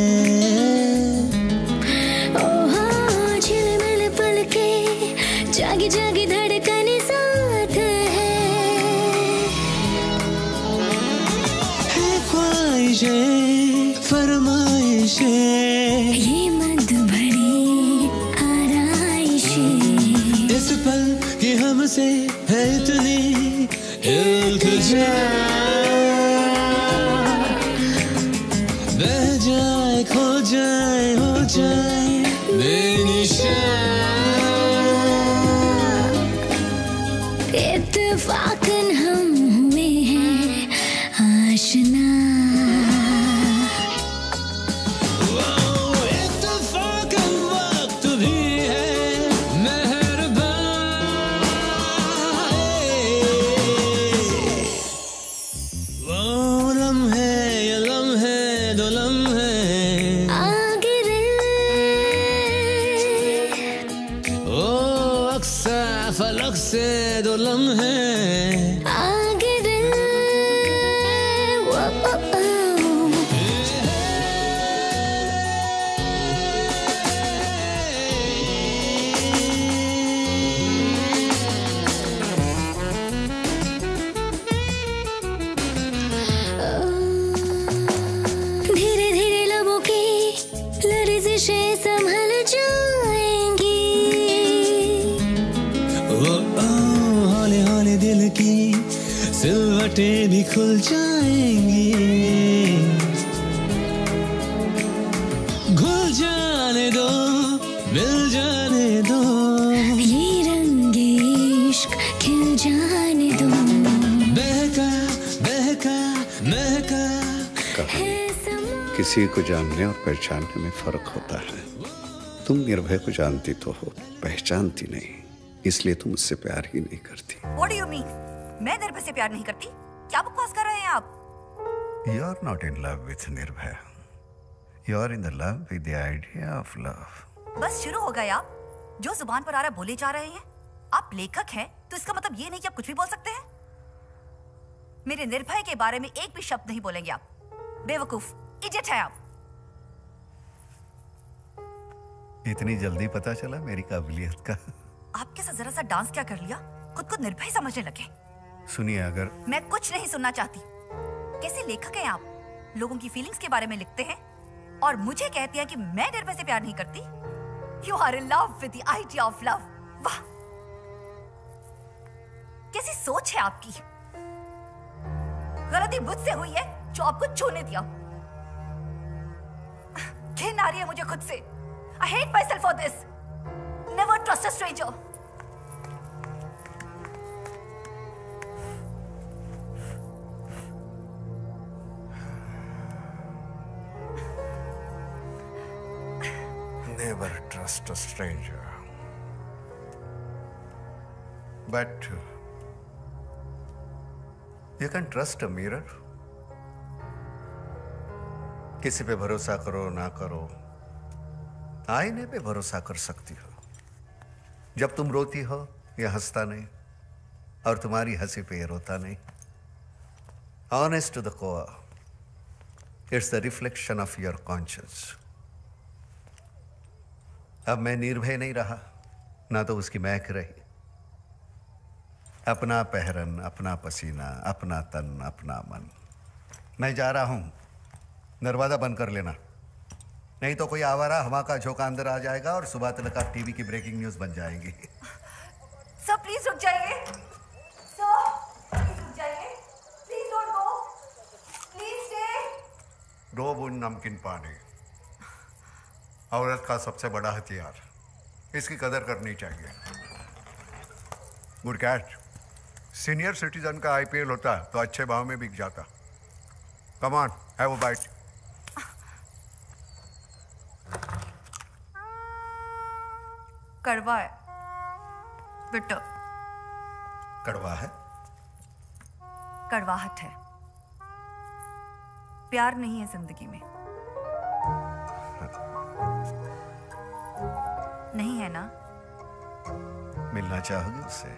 ओहो झिलमिल पल के जागी जागी धड़कने साथ है। है ख्वाहिशें फरमाइशें ये मद भरी आराइशें, इस पल की हमसे है इतनी इल्तिजा, बह जाए खो जाए हो जाए बेनिशान। इत्तेफाकन हम हुए हैं आशना। इत्तेफाकन वक्त भी है मेहरबान। वक्त से दो लम्हे आगे दिल वो ओ ओ धीरे धीरे लबों की लर्जिशें संभल जाएंगी वो ओ हौले हौले दिल की सिलवटें भी खुल जाएंगी घुल जाने दो मिल जाने दो ये रंगे इश्क खिल जाने दो बहका बहका महका किसी को जानने और पहचानने में फर्क होता है। तुम निर्भय को जानती तो हो, पहचानती नहीं, इसलिए तुम उससे प्यार ही नहीं करती। What do you mean? मैं निर्भय से प्यार नहीं करती? क्या बकवास कर रहे हैं आप? You are not in love with निर्भय. You are in the love with the idea of love. बस शुरू हो गए आप। जो जुबान पर आ रहा है बोले जा रहे हैं। आप लेखक हैं, तो इसका मतलब ये नहीं कि आप कुछ भी बोल सकते हैं। मेरे निर्भय के बारे में एक भी शब्द नहीं बोलेंगे आप। बेवकूफ, इडियट है आप। इतनी जल्दी पता चला मेरी काबिलियत का? आपके साथ जरा सा डांस क्या कर लिया, खुद को निर्भय समझने लगे। सुनिए, अगर मैं कुछ नहीं सुनना चाहती। कैसे लेखक हैं आप? लोगों की फीलिंग्स के बारे में लिखते हैं और मुझे कहती हैं कि मैं निर्भय से प्यार नहीं करती। You are in love with the idea of love. वाह, कैसी सोच है आपकी? गलती मुझसे हुई है जो आपको छूने दिया। घिन आ रही है मुझे खुद से। I hate myself for this. Never trust a stranger. never trust a stranger. But you can trust a mirror. किसी पे भरोसा करो ना करो, आईने पे भरोसा कर सकती हो। जब तुम रोती हो ये हंसता नहीं, और तुम्हारी हंसी पे ये रोता नहीं। Honest to the core, it's the reflection of your conscience. अब मैं निर्भय नहीं रहा, ना तो उसकी महक रही। अपना पहरन, अपना पसीना, अपना तन, अपना मन। मैं जा रहा हूं, दरवाजा बंद कर लेना, नहीं तो कोई आवारा हवा का झोंका अंदर आ जाएगा और सुबह तक आप टीवी की ब्रेकिंग न्यूज बन जाएंगी। सर प्लीज रुक जाइए। सर प्लीज रुक जाइए। Please don't go. Please stay. दो बूंद नमकीन पानी, औरत का सबसे बड़ा हथियार, इसकी कदर करनी चाहिए। Good catch. सीनियर सिटीजन का आईपीएल होता तो अच्छे भाव में बिक जाता। Come on, have a bite. कड़वा है, बिटर। कड़वा है? कड़वाहट है। प्यार नहीं है जिंदगी में। नहीं है ना? मिलना चाहोगे उससे?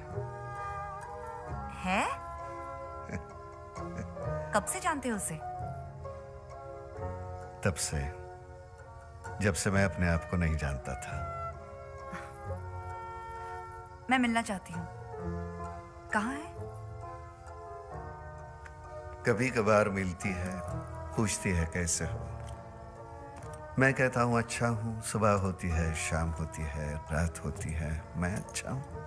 है? कब से जानते हो उसे? तब से जब से मैं अपने आप को नहीं जानता था। मैं मिलना चाहती हूँ। कहाँ है? कभी कभार मिलती है, पूछती है कैसे हो। मैं कहता हूँ अच्छा हूँ। सुबह होती है, शाम होती है, रात होती है, मैं अच्छा हूँ।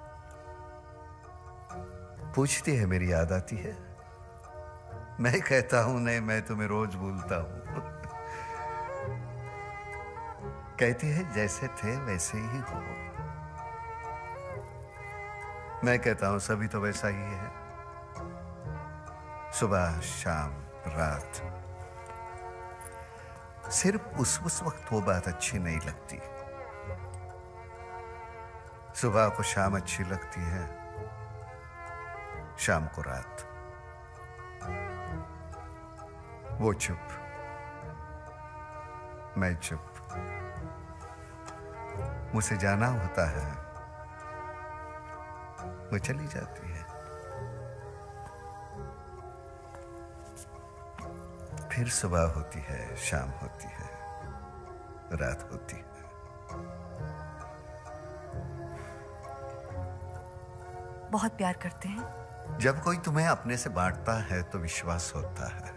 पूछती है मेरी याद आती है। मैं कहता हूँ नहीं, मैं तुम्हें रोज भूलता हूँ। कहती है जैसे थे वैसे ही हो। मैं कहता हूं सभी तो वैसा ही है। सुबह शाम रात, सिर्फ उस उस वक्त वो बात अच्छी नहीं लगती। सुबह को शाम अच्छी लगती है, शाम को रात। वो चुप, मैं चुप। मुझे जाना होता है, वो चली जाती है। फिर सुबह होती है, शाम होती है, रात होती है। बहुत प्यार करते हैं। जब कोई तुम्हें अपने से बांटता है तो विश्वास होता है।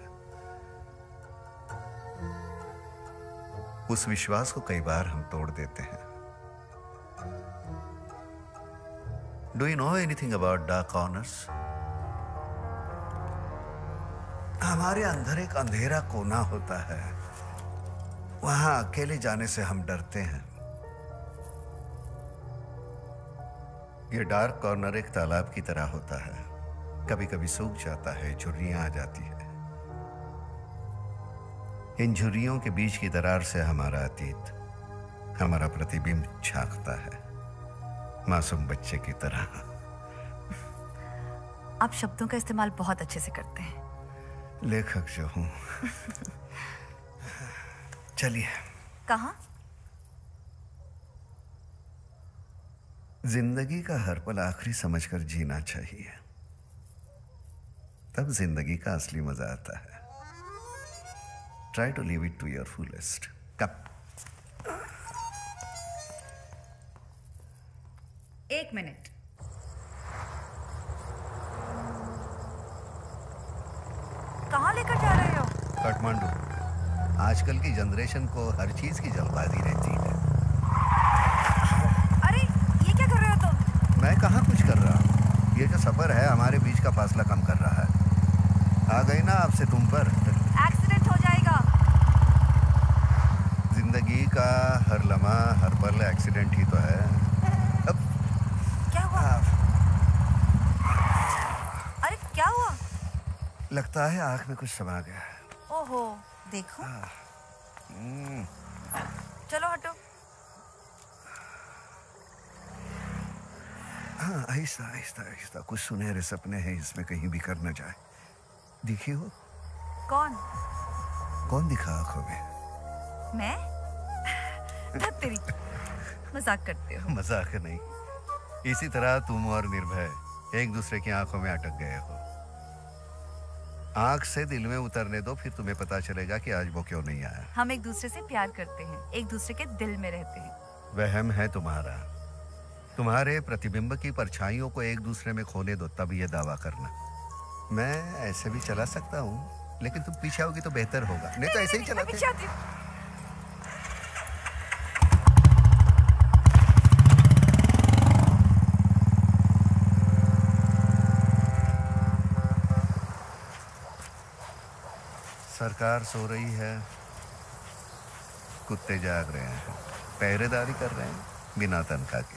उस विश्वास को कई बार हम तोड़ देते हैं। Do you know anything about dark corners? हमारे अंदर एक अंधेरा कोना होता है, वहां अकेले जाने से हम डरते हैं। ये डार्क कॉर्नर एक तालाब की तरह होता है, कभी कभी सूख जाता है, झुर्रियां आ जाती है। इन झुर्रियों के बीच की दरार से हमारा अतीत, हमारा प्रतिबिंब झांकता है, मासूम बच्चे की तरह। आप शब्दों का इस्तेमाल बहुत अच्छे से करते हैं। लेखक जो हूं। चलिए। कहाँ? जिंदगी का हर पल आखिरी समझकर जीना चाहिए, तब जिंदगी का असली मजा आता है। Try to live it to your fullest. Cup. एक मिनट। कहाँ लेकर जा रहे हो? काठमांडू। आजकल की जनरेशन को हर चीज की जल्दबाजी रहती है। अरे ये क्या कर रहे हो तुम? मैं कहाँ कुछ कर रहा हूँ, ये जो सफर है हमारे बीच का फासला कम कर रहा है। आ गई ना आपसे तुम पर। एक्सीडेंट हो जाएगा। जिंदगी का हर लम्हा हर पल एक्सीडेंट ही तो है। अब क्या हुआ? अरे क्या हुआ? लगता है आंख में कुछ समा गया। ओहो, देखो। चलो हटो। हाँ, आहिस्ता आहिस्ता आहिस्ता। कुछ सुनहरे सपने हैं, इसमें कहीं भी कर न जाए। दिखी हो? कौन? कौन दिखा आंखों में? मैं? मैं तेरी मजाक करते हो? मजाक नहीं। इसी तरह तुम और निर्भय एक दूसरे की आंखों में अटक गए हो। आंख से दिल में उतरने दो, फिर तुम्हें पता चलेगा कि आज वो क्यों नहीं आया। हम एक दूसरे से प्यार करते हैं, एक दूसरे के दिल में रहते हैं। वहम है तुम्हारा। तुम्हारे प्रतिबिंब की परछाइयों को एक दूसरे में खोने दो, तब ये दावा करना। मैं ऐसे भी चला सकता हूँ, लेकिन तुम पीछे आओगी तो बेहतर होगा। नहीं तो ऐसे ही चलाते। पीछे आती हूँ। सरकार सो रही है, कुत्ते जाग रहे हैं, पहरेदारी कर रहे हैं बिना तनख्वाह के।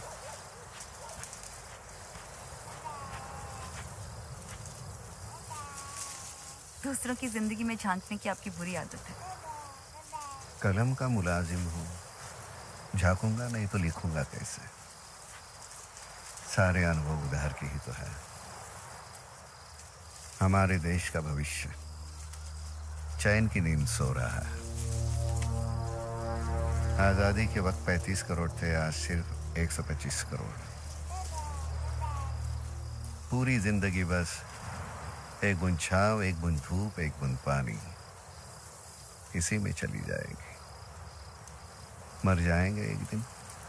दूसरों की जिंदगी में झांकने की आपकी बुरी आदत है। कलम का मुलाजिम हूँ, झांकूंगा नहीं तो लिखूंगा कैसे? सारे अनुभव उधार के ही तो है। हमारे देश का भविष्य चैन की नींद सो रहा है। आजादी के वक्त पैंतीस करोड़ थे, आज सिर्फ एक सौ पच्चीस करोड़। पूरी जिंदगी बस एक बूंद छांव, एक बूंद धूप, एक बूंद पानी, इसी में चली जाएगी। मर जाएंगे एक दिन।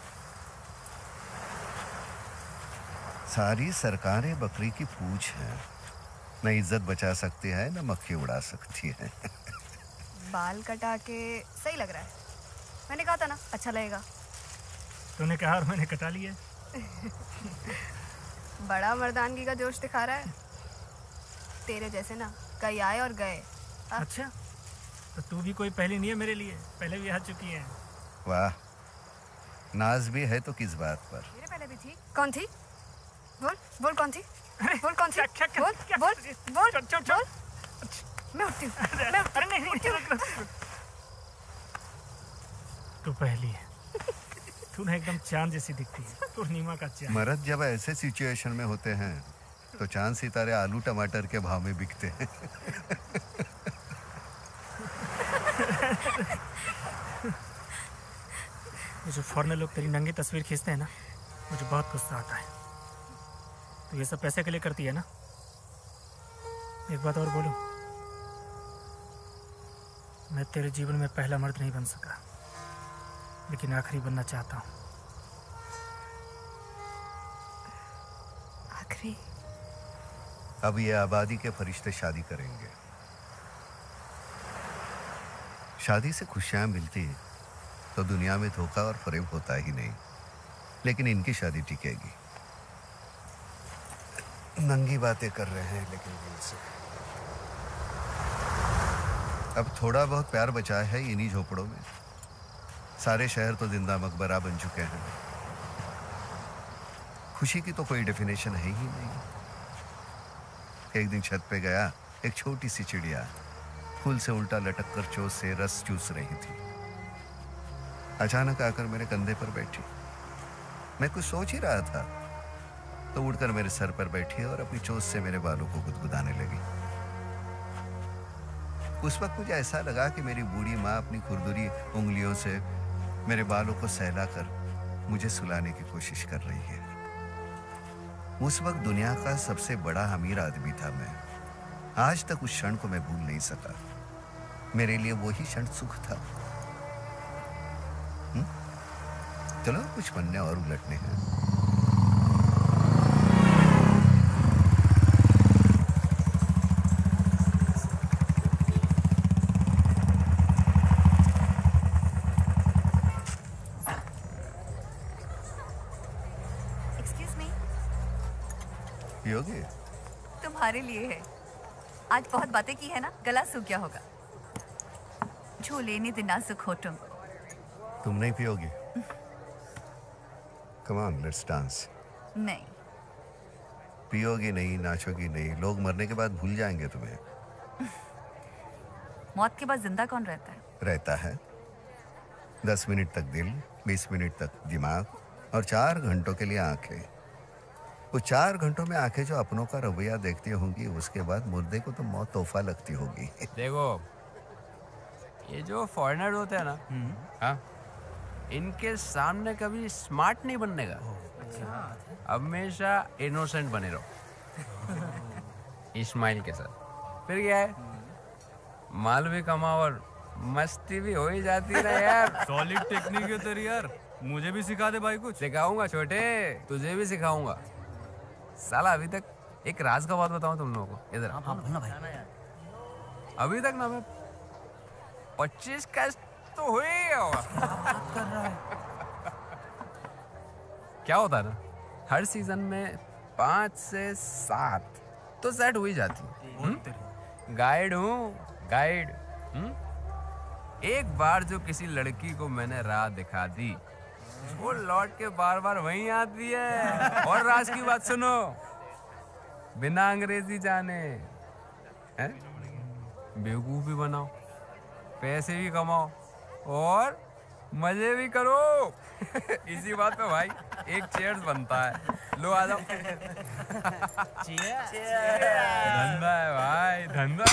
सारी सरकारें बकरी की पूंछ हैं, न इज्जत बचा सकती है न मक्खी उड़ा सकती है। बाल कटा के सही लग रहा है। मैंने कहा था ना अच्छा लगेगा। तूने कहा और मैंने कटा लिया। बड़ा मर्दानगी का जोश दिखा रहा है। तेरे जैसे ना कई आए और गए। आ? अच्छा, तो तू भी कोई पहली नहीं है मेरे लिए, पहले भी आ चुकी है। वाह, नाज भी है तो किस बात पर? मेरे पहले भी थी। कौन थी? बोल बोल कौन थी? बोल कौन थी? क्या, क्या, बोल क्या, बोल बोल चल, चल, चल। मैं उठती हूँ। मैं अरे नहीं नहीं, तू पहली है। तू ना एकदम चांद जैसी दिखती है, पूर्णिमा का चांद। मर्द जब ऐसे सिचुएशन में होते हैं तो चांद सितारे आलू टमाटर के भाव में बिकते हैं। ये जो फॉरेनर लोग तेरी नंगी तस्वीर खींचते हैं ना, मुझे बहुत गुस्सा आता है। तो ये सब पैसे के लिए करती है ना? एक बात और बोलूं, मैं तेरे जीवन में पहला मर्द नहीं बन सका, लेकिन आखिरी बनना चाहता हूं। आखिरी? अब ये आबादी के फरिश्ते शादी करेंगे। शादी से खुशियां मिलती तो दुनिया में धोखा और फरेब होता ही नहीं, लेकिन इनकी शादी टिकेगी। नंगी बातें कर रहे हैं लेकिन दिल से। अब थोड़ा बहुत प्यार बचा है इन्हीं झोपड़ों में। सारे शहर तो जिंदा मकबरा बन चुके हैं। खुशी की तो कोई डेफिनेशन है ही नहीं। एक दिन छत पे गया, एक छोटी सी चिड़िया फूल से उल्टा लटक कर चोंच से रस चूस रही थी। अचानक आकर मेरे कंधे पर बैठी। मैं कुछ सोच ही रहा था तो उड़कर मेरे सर पर बैठी और अपनी चोंच से मेरे बालों को गुदगुदाने लगी। उस वक्त मुझे ऐसा लगा कि मेरी बूढ़ी माँ अपनी खुरदुरी उंगलियों से मेरे बालों को सहला कर मुझे सुलाने की कोशिश कर रही है। उस वक्त दुनिया का सबसे बड़ा अमीर आदमी था मैं। आज तक उस क्षण को मैं भूल नहीं सका। मेरे लिए वही क्षण सुख था। हुँ? चलो कुछ पन्ने और उलटने हैं। पियोगे? तुम्हारे लिए है। आज बहुत बातें की है ना, गला सूख गया होगा। झूले ने दिना सुख हो तुम। तुम नहीं पियोगी? Come on, let's dance. नहीं। पियोगी नहीं, नाचोगी नहीं, लोग मरने के बाद भूल जाएंगे तुम्हें। मौत के बाद जिंदा कौन रहता है? रहता है। दस मिनट तक दिल, बीस मिनट तक दिमाग और चार घंटों के लिए आंखें। वो चार घंटों में आंखें जो अपनों का रवैया देखती होंगी, उसके बाद मुर्दे को तो मौत तोहफा लगती होगी। देखो, ये जो फॉरेनर होते हैं ना, हाँ, इनके सामने कभी स्मार्ट नहीं बनने का। हमेशा इनोसेंट बने रहो इस्माइल के साथ। फिर क्या है, माल भी कमाओ और मस्ती भी हो ही जाती है ना यार। सॉलिड टेक्निक है तेरी यार, मुझे भी सिखा दे भाई। कुछ सिखाऊंगा छोटे, तुझे भी सिखाऊंगा। साला अभी तक एक राज का बात बताऊं तुम लोगों को, इधर। हाँ बोलना भाई। अभी तक ना मैं पच्चीस का तो हो ही गया होगा। क्या होता है ना, हर सीजन में पांच से सात तो सेट हो ही जाती। गाइड हूँ, गाइड। एक बार जो किसी लड़की को मैंने राह दिखा दी, वो लौट के बार बार वहीं आती है। और राज की बात सुनो, बिना अंग्रेजी जाने हैं, बेवकूफ भी बनाओ, पैसे भी कमाओ और मजे भी करो। इसी बात पे भाई एक चेयर्स बनता है। लो आ जाओ। धंधा है भाई, धंधा।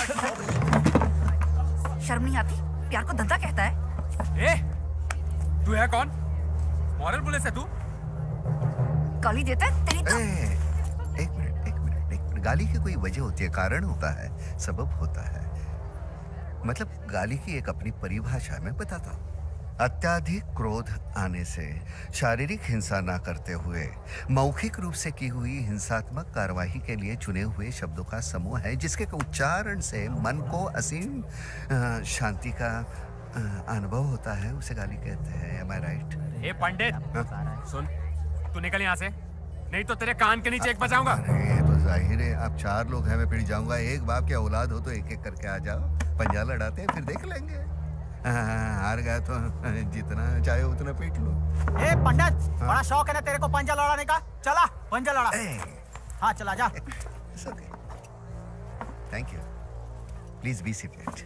शर्म नहीं आती? प्यार को धंधा कहता है? ए, तू है कौन? मॉरल पुलिस है तू? गाली देता है तेरी तो। ए, एक मिनट, एक मिनट, एक मिनट। गाली की कोई वजह होती है, कारण होता है, सबब होता है। मतलब गाली की एक अपनी परिभाषा मैं बताता हूँ। अत्याधिक क्रोध आने से शारीरिक हिंसा ना करते हुए मौखिक रूप से की हुई हिंसात्मक कार्यवाही के लिए चुने हुए शब्दों का समूह है, जिसके उच्चारण से मन को असीम शांति का अनुभव होता है, उसे गाली कहते हैं। Am I right? ए पंडित, सुन, तू निकल यहाँ से, नहीं तो तेरे कान के नीचे एक बजाऊंगा। अरे तो जाहिर है, आप चार लोग हैं, मैं पिट जाऊंगा। एक बाप की औलाद हो तो एक एक करके आ जाओ, पंजा लड़ाते हैं, फिर देख लेंगे। हार गया तो जितना चाहे उतना पीट लो। ए पंडित, बड़ा शौक है ना तेरे को पंजा लड़ाने का? चला पंजा लड़ा। हाँ चला जा। Thank you, please be seated.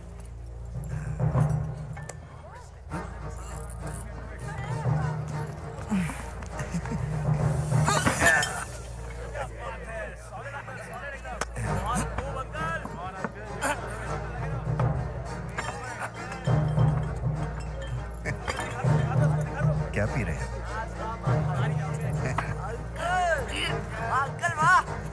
क्या पी रहे हैं? अंकल वाह,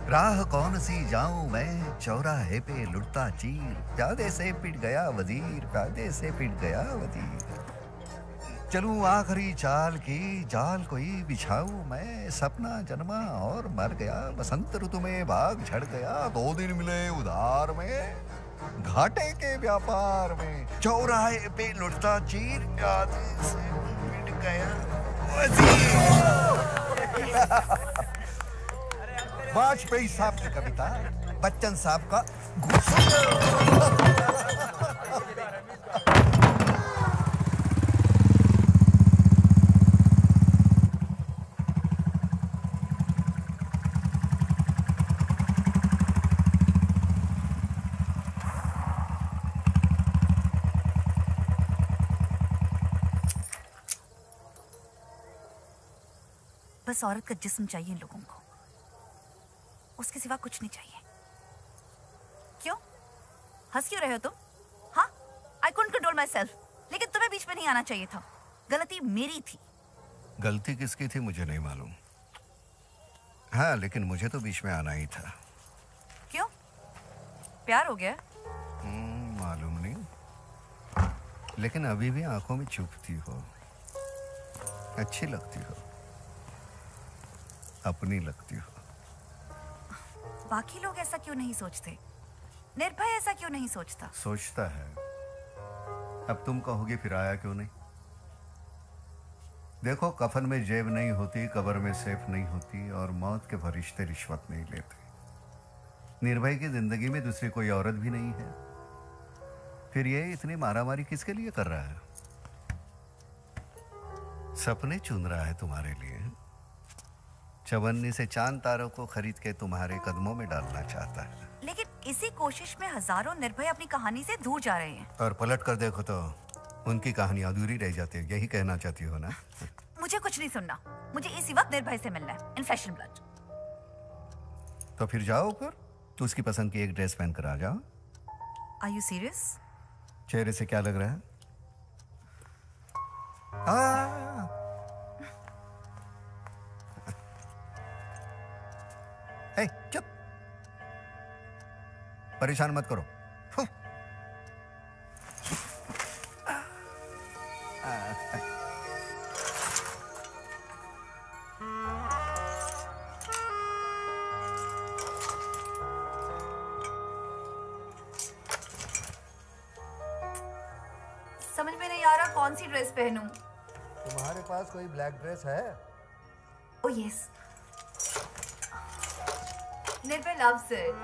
राह कौन सी जाऊं मैं, चौराहे पे लुटता चीर, प्यादे से पिट गया वजीर, प्यादे से पिट गया वजीर। चलूं आखिरी चाल की, जाल कोई बिछाऊं मैं, सपना जन्मा और मर गया, बसंत ऋतु में बाग झड़ गया, दो दिन मिले उधार में, घाटे के व्यापार में, चौराहे पे लुटता चीर, प्यादे से पिट गया वजीर। वाजपेयी साहब की कविता, बच्चन साहब का बस औरत का जिस्म चाहिए इन लोगों को, उसके सिवा कुछ नहीं चाहिए। क्यों हंस क्यों रहे हो तुम? हाँ, I couldn't control myself, लेकिन तुम्हें बीच में नहीं आना चाहिए था। गलती मेरी थी। गलती किसकी थी मुझे नहीं मालूम। हाँ, लेकिन मुझे तो बीच में आना ही था। क्यों, प्यार हो गया? हम्म, मालूम नहीं, लेकिन अभी भी आंखों में चुभती हो, अच्छी लगती हो, अपनी लगती हो। बाकी लोग ऐसा क्यों नहीं सोचते? निर्भय ऐसा क्यों नहीं सोचता? सोचता है। अब तुम कहोगे फिर आया क्यों नहीं? देखो, कफन में जेब नहीं होती, कब्र में सेफ नहीं होती, और मौत के फरिश्ते रिश्वत नहीं लेते। निर्भय की जिंदगी में दूसरी कोई औरत भी नहीं है, फिर ये इतनी मारामारी किसके लिए कर रहा है? सपने चुन रहा है तुम्हारे लिए, चवन्नी से चांद तारों को खरीद के तुम्हारे कदमों में डालना चाहता है। लेकिन इसी कोशिश में हजारों निर्भय अपनी कहानी से दूर जा रहे हैं। और पलट कर देखो तो उनकी कहानी अधूरी रह जाती है, यही कहना चाहती हो ना? मुझे कुछ नहीं सुनना, मुझे इसी वक्त निर्भय से मिलना है, इन फ्लैश एंड ब्लड। तो फिर जाओ, फिर तो उसकी पसंद की एक ड्रेस पहन कर आ जाओ। Are you serious? चेहरे से क्या लग रहा है? हाँ। हे, चुप, परेशान मत करो। समझ में नहीं आ रहा कौन सी ड्रेस पहनूं। तुम्हारे पास कोई ब्लैक ड्रेस है? Oh yes, Nirbhay loves it.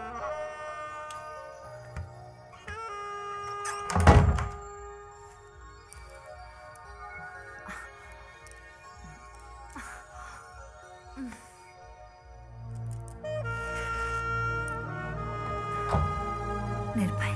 निर्भय,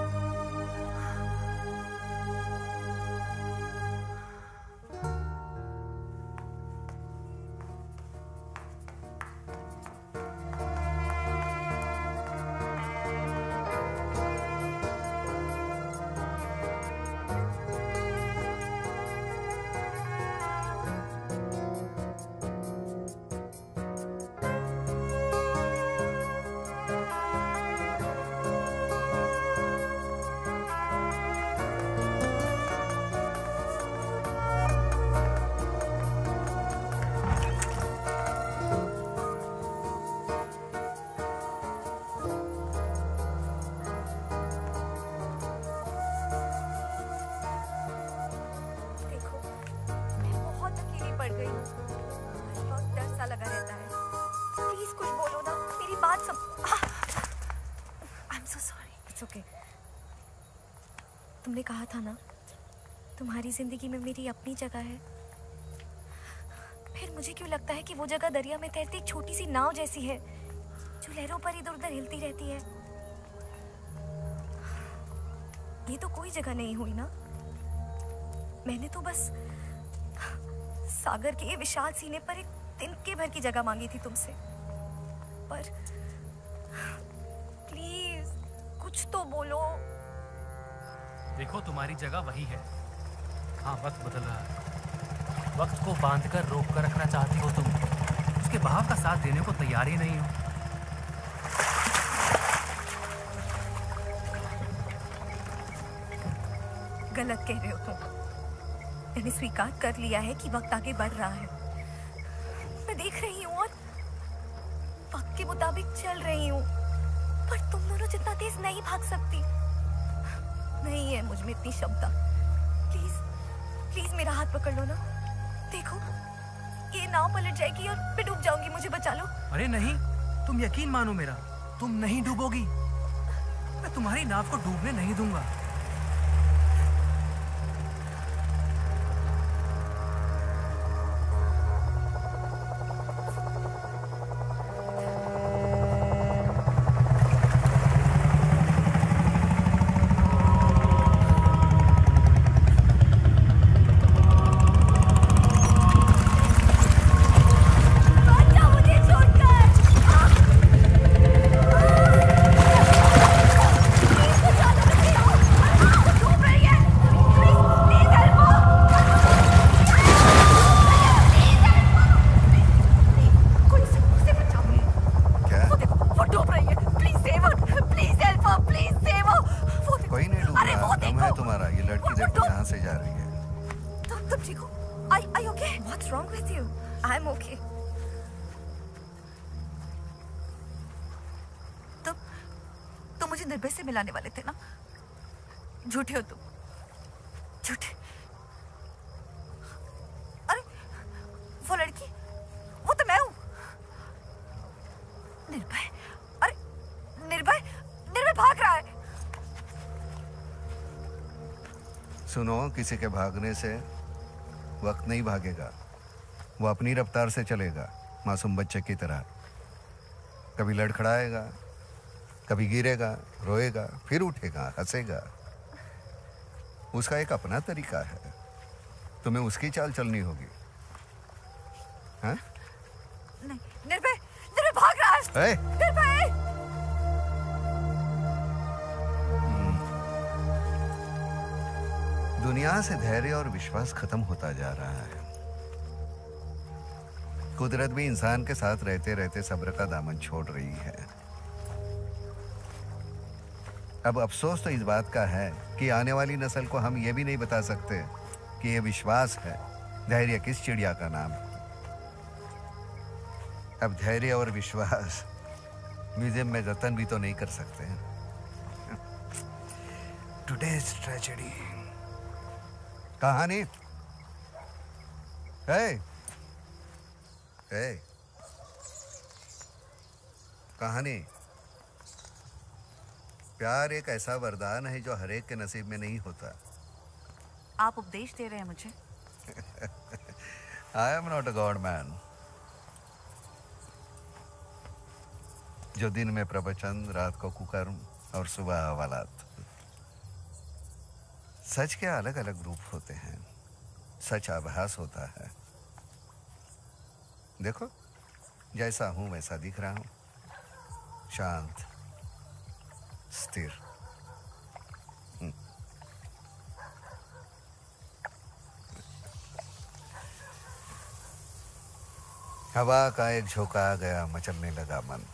तुमने कहा था ना तुम्हारी जिंदगी में मेरी अपनी जगह है, फिर मुझे क्यों लगता है कि वो जगह दरिया में तैरती एक छोटी सी नाव जैसी है जो लहरों पर इधर उधर हिलती रहती है। ये तो कोई जगह नहीं हुई ना। मैंने तो बस सागर के विशाल सीने पर एक तिनके भर की जगह मांगी थी तुमसे, पर प्लीज कुछ तो बोलो। देखो तुम्हारी जगह वही है। हाँ, वक्त बदल रहा है। वक्त को बांध कर रोक कर रखना चाहती हो तुम, उसके बहाव का साथ देने को तैयार ही नहीं हो। गलत कह रहे हो तुम। मैंने स्वीकार कर लिया है कि वक्त आगे बढ़ रहा है। मैं देख रही हूँ और वक्त के मुताबिक चल रही हूँ, पर तुम दोनों जितना तेज नहीं भाग सकती। नहीं है मुझ में इतनी क्षमता। प्लीज प्लीज मेरा हाथ पकड़ लो ना। देखो ये नाव पलट जाएगी और मैं डूब जाऊंगी, मुझे बचा लो। अरे नहीं, तुम यकीन मानो मेरा, तुम नहीं डूबोगी। मैं तुम्हारी नाव को डूबने नहीं दूंगा। मिलाने वाले थे ना? झूठे हो तुम, झूठे। अरे वो लड़की, वो तो मैं हूं। निर्भय, अरे निर्भय, निर्भय भाग रहा है। सुनो, किसी के भागने से वक्त नहीं भागेगा, वो अपनी रफ्तार से चलेगा, मासूम बच्चे की तरह। कभी लड़खड़ाएगा, कभी गिरेगा, रोएगा, फिर उठेगा, हंसेगा। उसका एक अपना तरीका है, तुम्हें उसकी चाल चलनी होगी। हाँ? नहीं, निर्भय, निर्भय भाग रहा है। निर्भय! दुनिया से धैर्य और विश्वास खत्म होता जा रहा है। कुदरत भी इंसान के साथ रहते रहते सब्र का दामन छोड़ रही है। अब अफसोस तो इस बात का है कि आने वाली नस्ल को हम ये भी नहीं बता सकते कि ये विश्वास है, धैर्य किस चिड़िया का नाम है। अब धैर्य और विश्वास म्यूजियम में जतन भी तो नहीं कर सकते हैं। Today's tragedy. कहानी। हे, हे, कहानी। प्यार एक ऐसा वरदान है जो हर एक के नसीब में नहीं होता। आप उपदेश दे रहे हैं मुझे? I am not a god man. जो दिन में प्रवचन, रात को कुकर्म और सुबह हवालात। सच के अलग अलग रूप होते हैं। सच आभास होता है। देखो, जैसा हूं वैसा दिख रहा हूं, शांत, स्थिर। हवा का एक झोंका आ गया, मचलने लगा मन।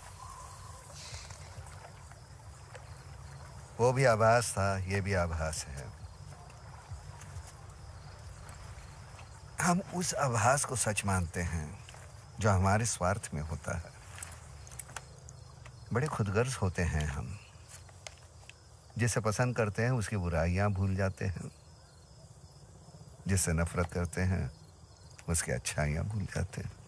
वो भी आभास था, ये भी आभास है। हम उस आभास को सच मानते हैं जो हमारे स्वार्थ में होता है। बड़े खुदगर्ज होते हैं हम। जिसे पसंद करते हैं उसकी बुराइयां भूल जाते हैं, जिससे नफरत करते हैं उसकी अच्छाइयां भूल जाते हैं।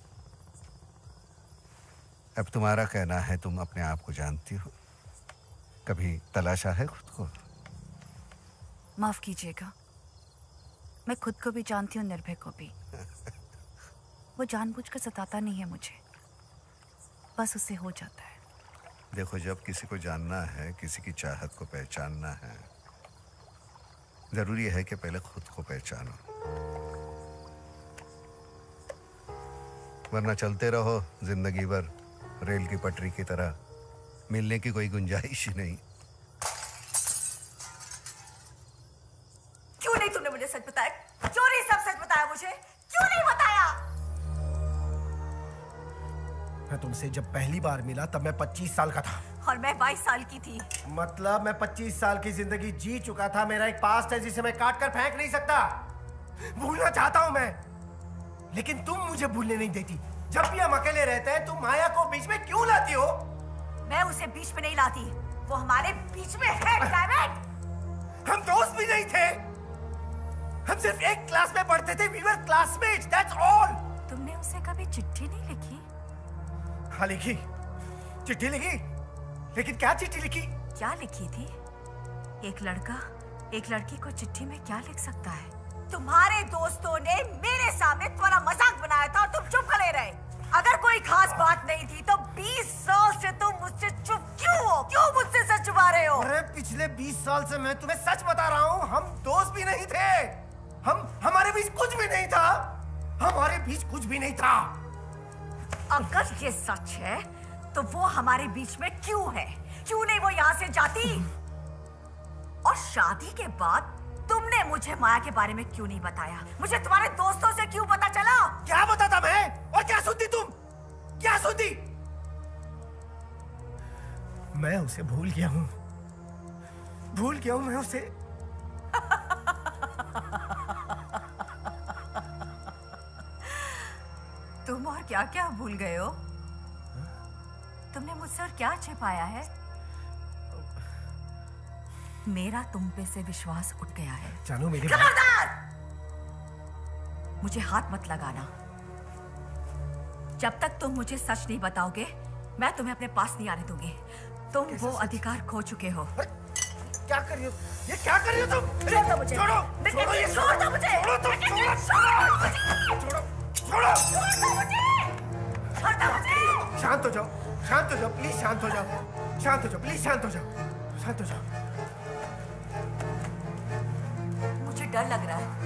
अब तुम्हारा कहना है, तुम अपने आप को जानती हो, कभी तलाशा है खुद को? माफ कीजिएगा, मैं खुद को भी जानती हूँ, निर्भय को भी। वो जानबूझकर सताता नहीं है मुझे, बस उससे हो जाता है। देखो, जब किसी को जानना है, किसी की चाहत को पहचानना है, जरूरी है कि पहले खुद को पहचानो, वरना चलते रहो जिंदगी भर रेल की पटरी की तरह, मिलने की कोई गुंजाइश ही नहीं। क्यों नहीं तुमने मुझे सच बताया? क्यों नहीं सब सच बताया मुझे? क्यों नहीं बताया? मैं तुमसे जब पहली बार मिला तब मैं पच्चीस साल का था। और मैं बाईस साल की थी। मतलब मैं पच्चीस साल की जिंदगी जी चुका था। मेरा एक पास्ट है जिसे मैं काट कर फेंक नहीं सकता। भूलना चाहता हूं मैं, लेकिन तुम मुझे भूलने नहीं देती। जब भी हम अकेले रहते हैं तुम माया को बीच में क्यों लाती हो? मैं उसे बीच में नहीं लाती, वो हमारे बीच में है। हम दोस्त भी नहीं थे, हम सिर्फ एक क्लास में पढ़ते थे। We were classmates, that's all. तुमने उसे कभी चिट्ठी नहीं लिखी? हाँ लिखी, चिट्ठी लिखी। लेकिन क्या चिट्ठी लिखी? क्या लिखी थी? एक लड़का एक लड़की को चिट्ठी में क्या लिख सकता है? तुम्हारे दोस्तों ने मेरे सामने तुम्हारा मजाक बनाया था और तुम चुप खड़े रहे। अगर कोई खास बात नहीं थी तो बीस साल से तुम मुझसे चुप क्यों हो? क्यों मुझसे सच छुपा रहे हो? अरे पिछले बीस साल से मैं तुम्हें सच बता रहा हूँ। हम दोस्त भी नहीं थे, हम हमारे बीच कुछ भी नहीं था। हमारे बीच कुछ भी नहीं था। अगर ये सच है तो वो हमारे बीच में क्यों है? क्यों नहीं वो यहाँ से जाती? और शादी के बाद तुमने मुझे माया के बारे में क्यों नहीं बताया? मुझे तुम्हारे दोस्तों से क्यों पता चला? क्या बताता मैं? और क्या सुनती तुम? क्या सुनती? मैं उसे भूल गया हूँ, भूल गया हूँ मैं उसे। तुम और क्या क्या भूल गए हो? तुमने मुझसे और क्या छिपाया है? मेरा तुम पे से विश्वास उठ गया है। जानू मेरी खबरदार! मुझे हाथ मत लगाना। जब तक तुम मुझे सच नहीं बताओगे मैं तुम्हें अपने पास नहीं आने दूंगी। तुम वो अधिकार खो चुके हो। क्या कर रही हो? ये क्या कर रही हो तुम? छोड़ दो मुझे। छोड़ो, छोड़ो ये, छोड़ दो मुझे। छोड़ो तुम, छोड़ो, छोड़ो, छोड़ो, छोड़ दो मुझे। छोड़ दो मुझे। शांत हो जाओ, शांत हो जाओ, प्लीज शांत हो जाओ, शांत हो जाओ, प्लीज शांत हो जाओ, शांत हो जाओ। मुझे डर लग रहा है।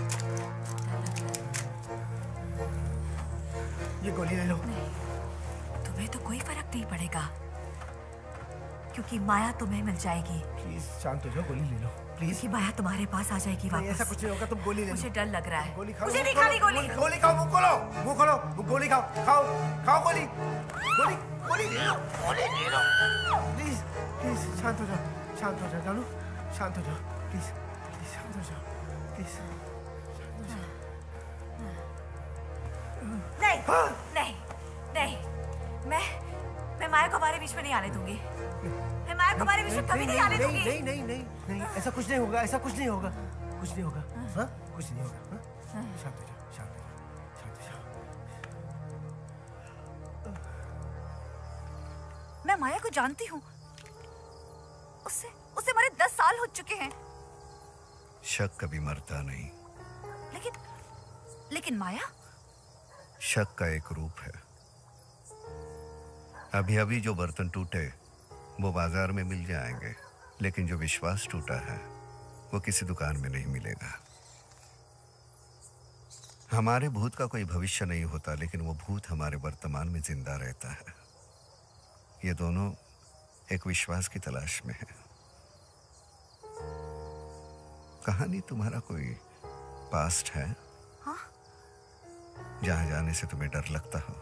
ये गोली ले लो। नहीं, तुम्हें तो कोई फर्क नहीं पड़ेगा क्योंकि माया तुम्हें मिल जाएगी। प्लीज शांत हो जाओ, गोली ले लो प्लीज। क्योंकि माया तुम्हारे पास आ जाएगी वापस। ऐसा कुछ नहीं होगा, तुम गोली ले लो। मुझे डर लग रहा है। गोली खाओ। मुझे नहीं खानी गोली। गोली खाओ, मुंह खोलो, मुंह खोलो, गोली खाओ, खाओ, खाओ गोली, गोली, गोली ले लो, गोली ले लो। प्लीज, प्लीज शांत हो जाओ, शांत हो जाओ, जानू, शांत हो जाओ, प्लीज, प्लीज शांत हो जाओ, प्लीज। नहीं, नहीं, नहीं, मैं, मैं माया को हमारे बीच में नहीं आने दूंगी। मैं माया को हमारे बीच में कभी नहीं आने दूंगी। नहीं, नहीं, नहीं, नहीं, ऐसा कुछ नहीं होगा, ऐसा कुछ नहीं होगा, कुछ नहीं होगा, हाँ, कुछ नहीं होगा, हाँ, शांत हो जाओ, शांत हो जाओ, शांत हो जाओ। मैं माया को जानती हूँ। उससे, उससे हमारे दस साल हो चुके हैं। शक कभी मरता नहीं। लेकिन, लेकिन माया? शक का एक रूप है। अभी अभी जो बर्तन टूटे वो बाजार में मिल जाएंगे, लेकिन जो विश्वास टूटा है वो किसी दुकान में नहीं मिलेगा। हमारे भूत का कोई भविष्य नहीं होता, लेकिन वो भूत हमारे वर्तमान में जिंदा रहता है। ये दोनों एक विश्वास की तलाश में है। कहानी तुम्हारा कोई पास्ट है? हाँ? जहां जाने से तुम्हें डर लगता हो?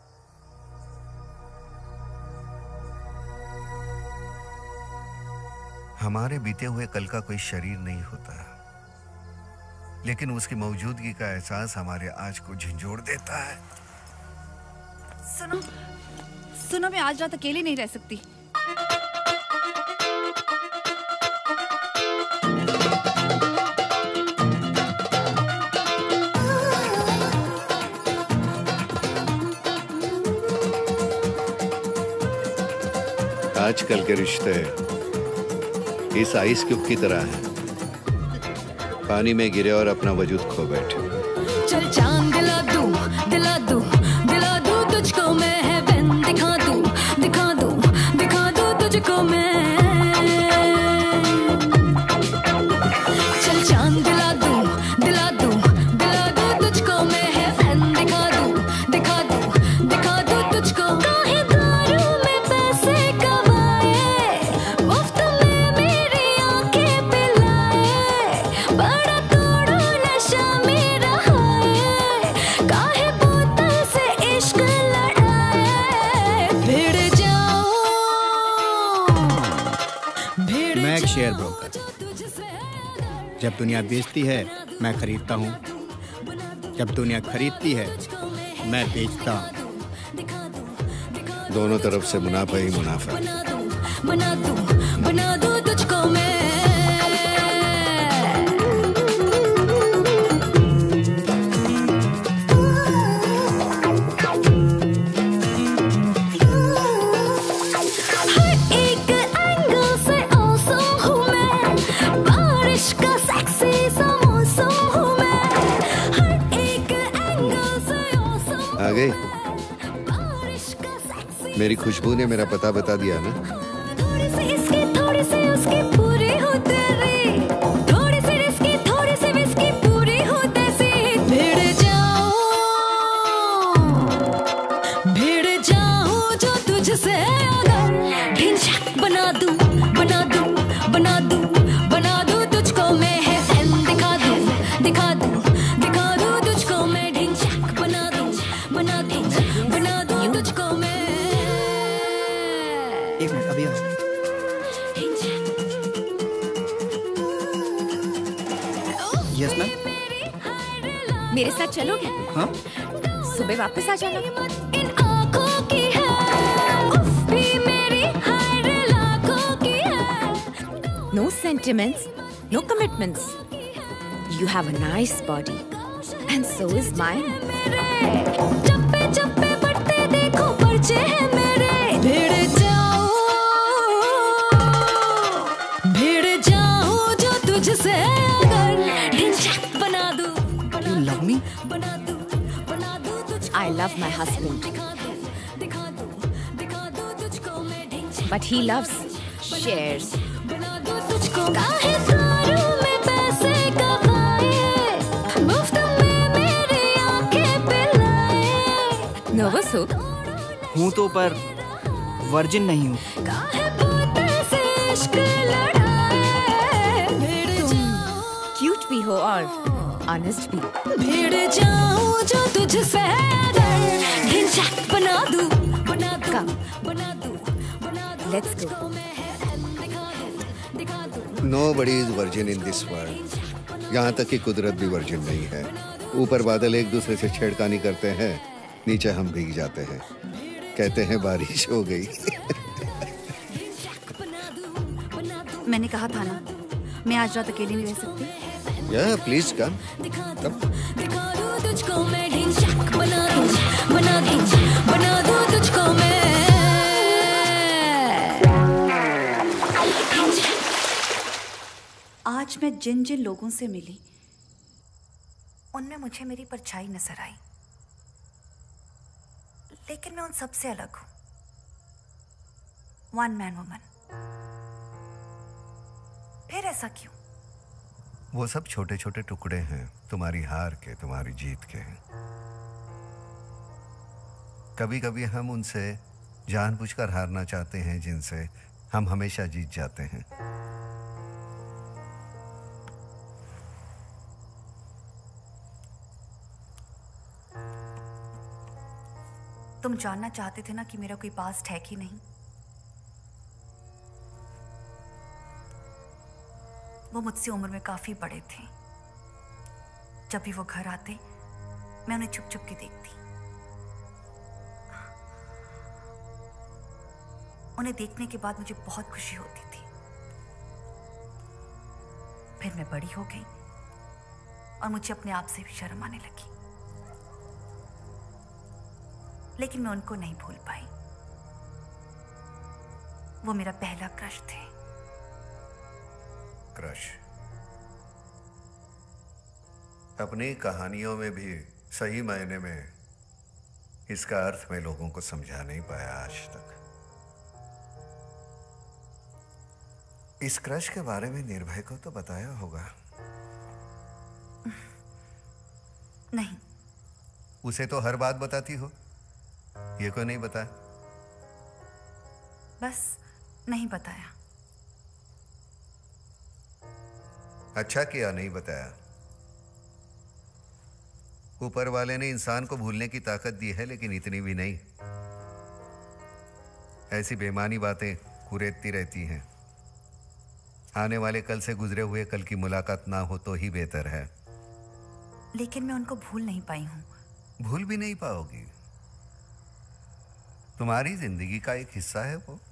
हमारे बीते हुए कल का कोई शरीर नहीं होता, लेकिन उसकी मौजूदगी का एहसास हमारे आज को झंझोड़ देता है। सुनो, सुनो, मैं आज रात अकेली नहीं रह सकती। आजकल के रिश्ते इस आइस क्यूब की तरह है, पानी में गिरे और अपना वजूद खो बैठे। चल चांद दिला दूं, दिला दूं, दिला दूं तुझको मैं, हेवन दिखा दूं, दिखा दूं, दिखा दूं तुझको मैं। चल चांद दिला दूं, दिला दूं, दिला दूं तुझको मैं, हेवन दिखा दूं, दिखा दूं, दिखा दूं तुझको। काहे दारू में पैसे कमाए, मुफ्त में मेरी आंखें पिलाए, बड़ा तोड़ो नशा मेरा है, जब दुनिया बेचती है मैं खरीदता हूँ, जब दुनिया खरीदती है मैं बेचता हूँ। दोनों तरफ से मुनाफा ही मुनाफा। बना दूं बना दूं तुझको मैं। आ गई? मेरी खुशबू ने मेरा पता बता दिया ना? थोड़ी सी इसकी थोड़ी सी उसकी पूरी हो तेरी, थोड़ी सी इसकी थोड़ी सी इसकी पूरी हो तेरी। भिड़ जाऊं भिड़ जाऊं जो तुझसे अगर, ढिंचक बना दूं बना दूं बना दूं बना दूं तुझको मैं है फैन। दिखा दूं दिखा दूं दिखा दूं तुझको मैं, ढिंचक बना दूं बना दूं बना दूं तुझको मैं। एक मिनट अभी आओ। Yes ma'am. मेरे साथ चलोगे? हाँ। सुबह वापस आ जाना। इन आँखों की है उफ भी मेरी हाय लाखों की है। No sentiments, no commitments. You have a nice body, and so is mine. चप्पे चप्पे बढ़ते देखो पर्चे हैं मेरे। भिड़ जाऊं भिड़ जाऊं जो तुझसे अगर, ढिंचक बना दूं। You love me? बना दूं बना दूं तुझको। I love my husband, दिखा दूं दिखा दूं दिखा दूं तुझको मैं, ढिंचक but he loves shares. बना दूं तुझको। काहे दारू में पैसे कमाए, मुफ्त में मेरी आंखें पिलाए। Nervous हो? हूँ तो पर वर्जिन नहीं हूँ। काहे पोते से इश्क लड़ाए। तुम क्यूट भी हो और ऑनेस्ट भी। भिड़ जाऊं जो तुझसे अगर, ढिंचक बना दूं बना दूं बना दूं बना दूं। Let's go. Nobody is virgin in this world. यहाँ तक कि कुदरत भी वर्जिन नहीं है। ऊपर बादल एक दूसरे से छेड़खानी करते हैं, नीचे हम भीग जाते हैं, कहते हैं बारिश हो गई। मैंने कहा था ना, मैं आज रात अकेली नहीं रह सकती। या प्लीज कम। दिखा दूं तुझको मैं, ढिंचक बना दूं बना दूं बना दूं तुझको मैं। आज मैं जिन जिन लोगों से मिली उनमें मुझे मेरी परछाई नजर आई, लेकिन मैं उन सब से अलग हूं। One man woman. फिर ऐसा क्यों? वो सब छोटे छोटे टुकड़े हैं तुम्हारी हार के, तुम्हारी जीत के। कभी कभी हम उनसे जानबूझकर हारना चाहते हैं जिनसे हम हमेशा जीत जाते हैं। तुम जानना चाहते थे ना कि मेरा कोई पास्ट है कि नहीं। वो मुझसे उम्र में काफी बड़े थे। जब भी वो घर आते मैं उन्हें छुप छुप के देखती। उन्हें देखने के बाद मुझे बहुत खुशी होती थी। फिर मैं बड़ी हो गई और मुझे अपने आप से भी शर्म आने लगी, लेकिन मैं उनको नहीं भूल पाई। वो मेरा पहला क्रश थे। क्रश अपनी कहानियों में भी सही मायने में इसका अर्थ मैं लोगों को समझा नहीं पाया आज तक। इस क्रश के बारे में निर्भय को तो बताया होगा? नहीं। उसे तो हर बात बताती हो, ये को नहीं बताया? बस नहीं बताया। अच्छा किया नहीं बताया। ऊपर वाले ने इंसान को भूलने की ताकत दी है, लेकिन इतनी भी नहीं। ऐसी बेमानी बातें कुरेदती रहती हैं, आने वाले कल से गुजरे हुए कल की मुलाकात ना हो तो ही बेहतर है। लेकिन मैं उनको भूल नहीं पाई हूँ। भूल भी नहीं पाओगी। तुम्हारी जिंदगी का एक हिस्सा है वो।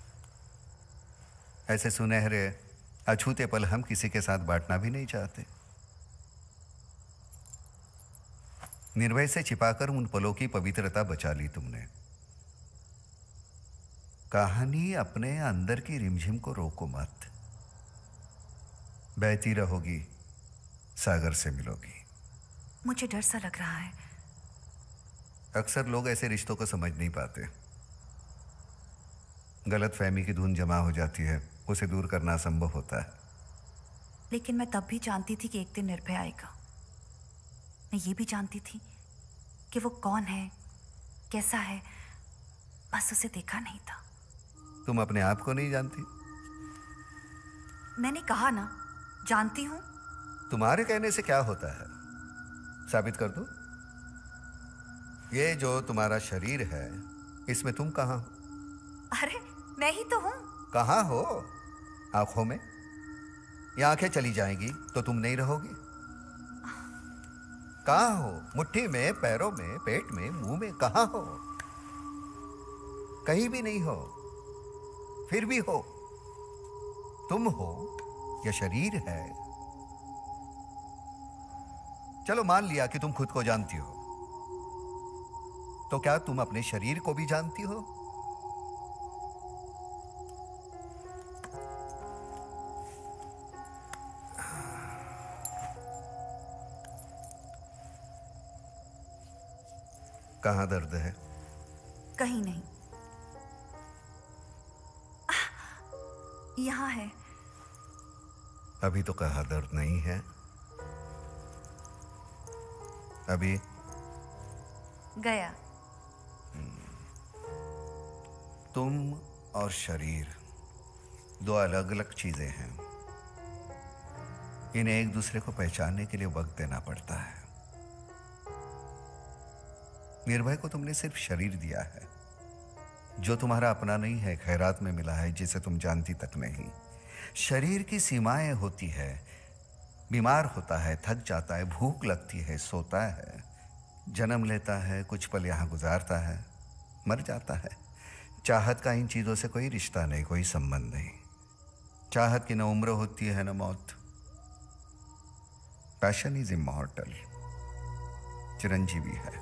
ऐसे सुनहरे अछूते पल हम किसी के साथ बांटना भी नहीं चाहते। निर्भय से छिपाकर उन पलों की पवित्रता बचा ली तुमने। कहानी अपने अंदर की रिमझिम को रोको मत। बहती रहोगी, सागर से मिलोगी। मुझे डर सा लग रहा है। अक्सर लोग ऐसे रिश्तों को समझ नहीं पाते। गलत फहमी की धुन जमा हो जाती है, उसे दूर करना असंभव होता है। लेकिन मैं तब भी जानती थी कि एक दिन निर्भय आएगा। मैं ये भी जानती थी कि वो कौन है, कैसा है, बस उसे देखा नहीं था। तुम अपने आप को नहीं जानती? मैंने कहा ना, जानती हूं। तुम्हारे कहने से क्या होता है, साबित कर दो। ये जो तुम्हारा शरीर है, इसमें तुम कहाँ हो? अरे मैं ही तो हूं। कहाँ हो? आंखों में? ये आंखें चली जाएंगी तो तुम नहीं रहोगी। कहाँ हो? मुट्ठी में, पैरों में, पेट में, मुंह में, कहाँ हो? कहीं भी नहीं हो। फिर भी हो। तुम हो या शरीर है? चलो मान लिया कि तुम खुद को जानती हो, तो क्या तुम अपने शरीर को भी जानती हो? कहाँ दर्द है? कहीं नहीं, यहाँ है। अभी तो कहाँ दर्द नहीं है। अभी गया। तुम और शरीर दो अलग अलग चीजें हैं। इन्हें एक दूसरे को पहचानने के लिए वक्त देना पड़ता है। निर्भय को तुमने सिर्फ शरीर दिया है, जो तुम्हारा अपना नहीं है, खैरात में मिला है, जिसे तुम जानती तक नहीं। शरीर की सीमाएं होती है। बीमार होता है, थक जाता है, भूख लगती है, सोता है, जन्म लेता है, कुछ पल यहाँ गुजारता है, मर जाता है। चाहत का इन चीजों से कोई रिश्ता नहीं, कोई संबंध नहीं। चाहत की न उम्र होती है न मौत। पैशन इज इमॉर्टल, चिरंजीवी है।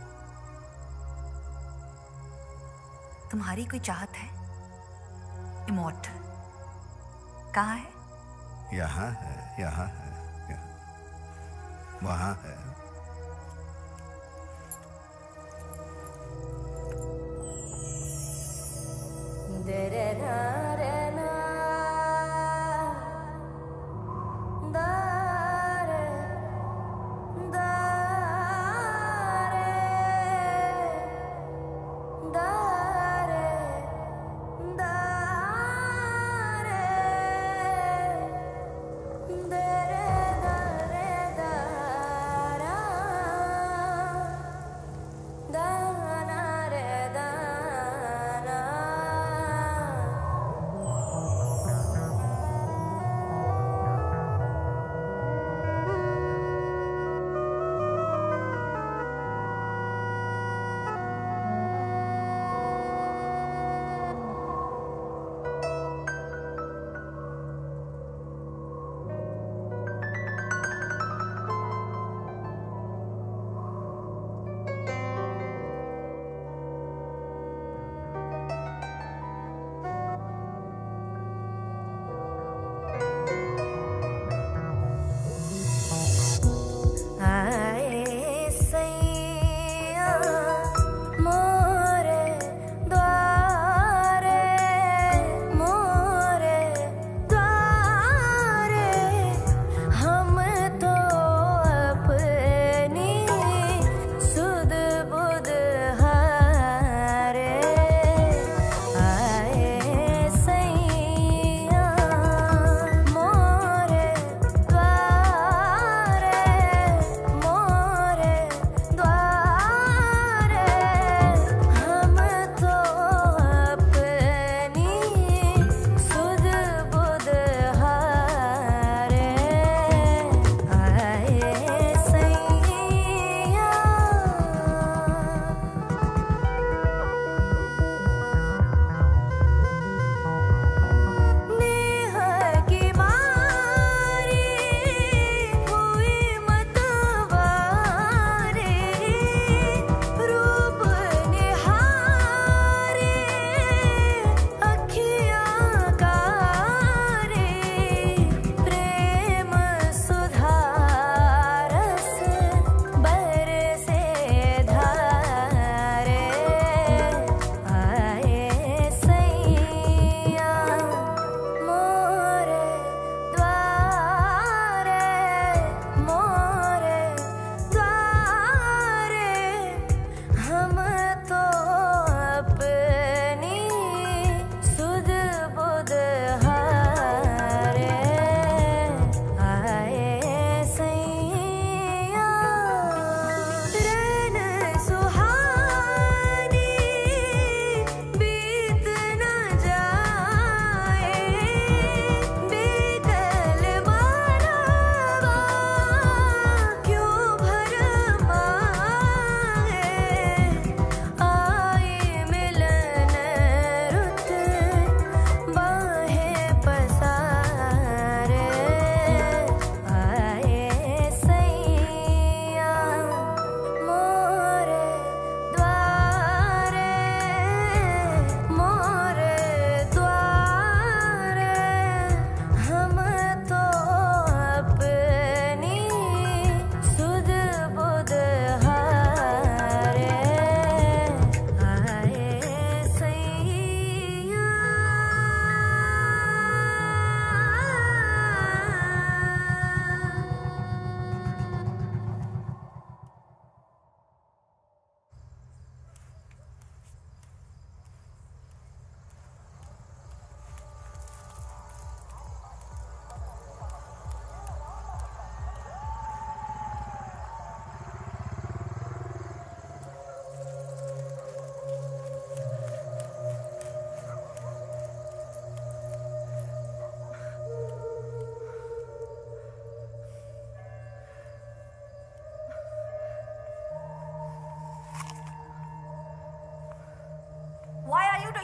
तुम्हारी कोई चाहत है? इमॉर्टल कहाँ है? यहाँ है, यहाँ है, यहाँ। वहाँ है।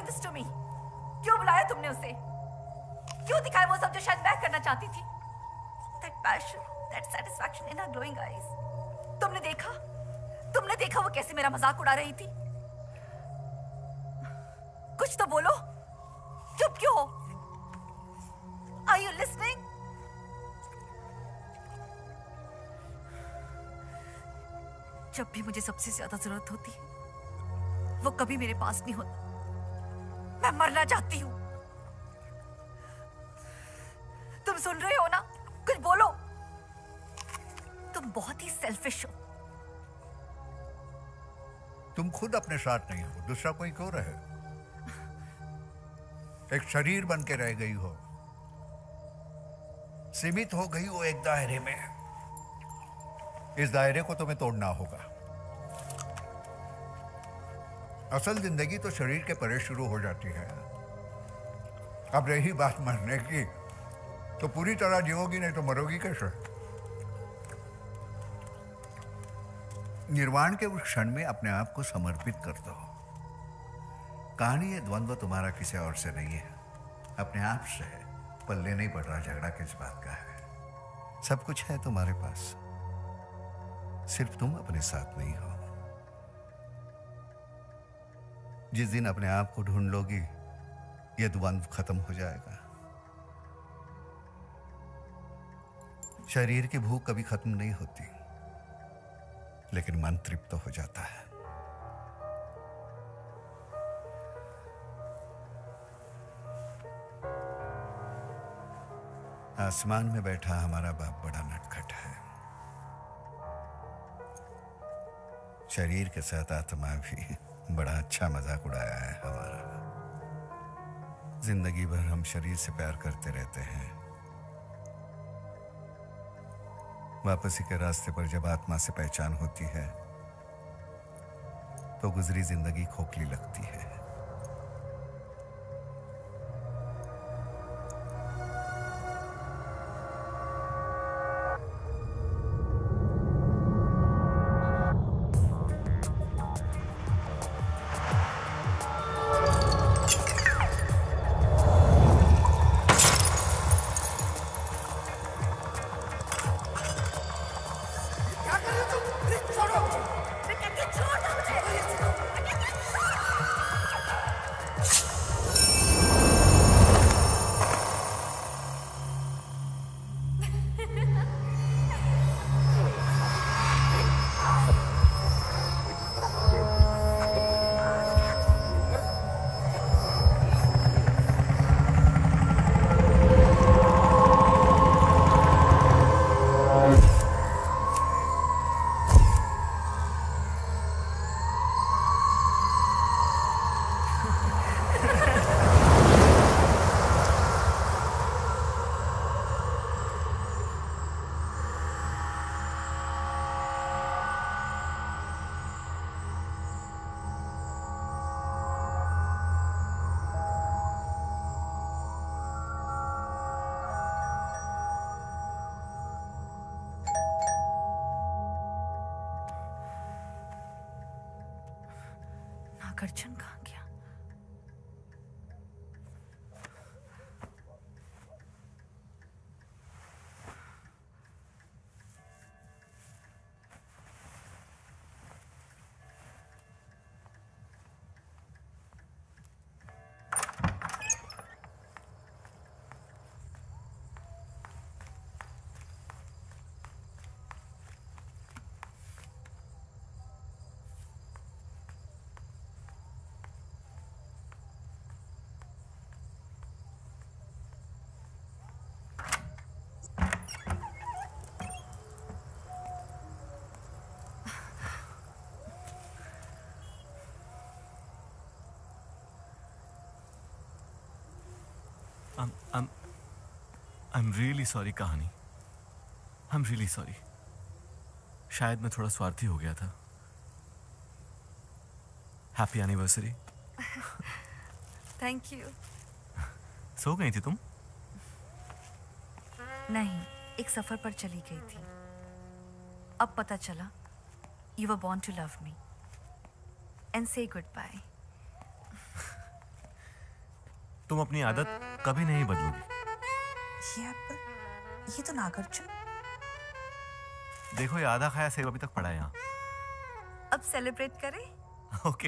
doing this to me? क्यों बुलाया तुमने उसे? क्यों दिखाया वो सब जो शायद मैं करना चाहती थी? That passion, that satisfaction in her glowing eyes. तुमने देखा? तुमने देखा वो कैसे मेरा मजाक उड़ा रही थी? कुछ तो बोलो। चुप क्यों हो? Are you listening? जब भी मुझे सबसे ज्यादा जरूरत होती है वो कभी मेरे पास नहीं होता। मैं मरना चाहती हूँ। तुम सुन रहे हो ना? कुछ बोलो। तुम बहुत ही सेल्फिश हो। तुम खुद अपने साथ नहीं हो, दूसरा कोई क्यों रहे? एक शरीर बन के रह गई हो, सीमित हो गई हो एक दायरे में। इस दायरे को तुम्हें तोड़ना होगा। असल जिंदगी तो शरीर के परे शुरू हो जाती है। अब रही बात मरने की, तो पूरी तरह जियोगी, नहीं तो मरोगी कैसे? निर्वाण के उस क्षण में अपने आप को समर्पित कर दो। कहानी ये द्वंद्व तुम्हारा किसी और से नहीं है, अपने आप से है। पल्ले नहीं पड़ रहा झगड़ा किस बात का है। सब कुछ है तुम्हारे पास, सिर्फ तुम अपने साथ नहीं हो। जिस दिन अपने आप को ढूंढ लोगी, यह द्वंद्व खत्म हो जाएगा। शरीर की भूख कभी खत्म नहीं होती, लेकिन मन तृप्त हो जाता है। आसमान में बैठा हमारा बाप बड़ा नटखट है। शरीर के साथ आत्मा भी बड़ा अच्छा मजाक उड़ाया है हमारा। जिंदगी भर हम शरीर से प्यार करते रहते हैं। वापसी के रास्ते पर जब आत्मा से पहचान होती है तो गुजरी जिंदगी खोखली लगती है। नागार्जुन कहाँ गया? I'm, I'm, I'm really sorry कहानी। I'm really sorry। शायद मैं थोड़ा स्वार्थी हो गया था। Happy anniversary। Thank you। सो गई थी तुम? नहीं, एक सफर पर चली गई थी। अब पता चला You were born to love me and say goodbye। तुम अपनी आदत कभी नहीं बदलोगी। ये एप्पल, ये तो नागार्जुन। देखो ये आधा खाया सेब अभी तक पड़ा है यहाँ। अब सेलिब्रेट करें? ओके।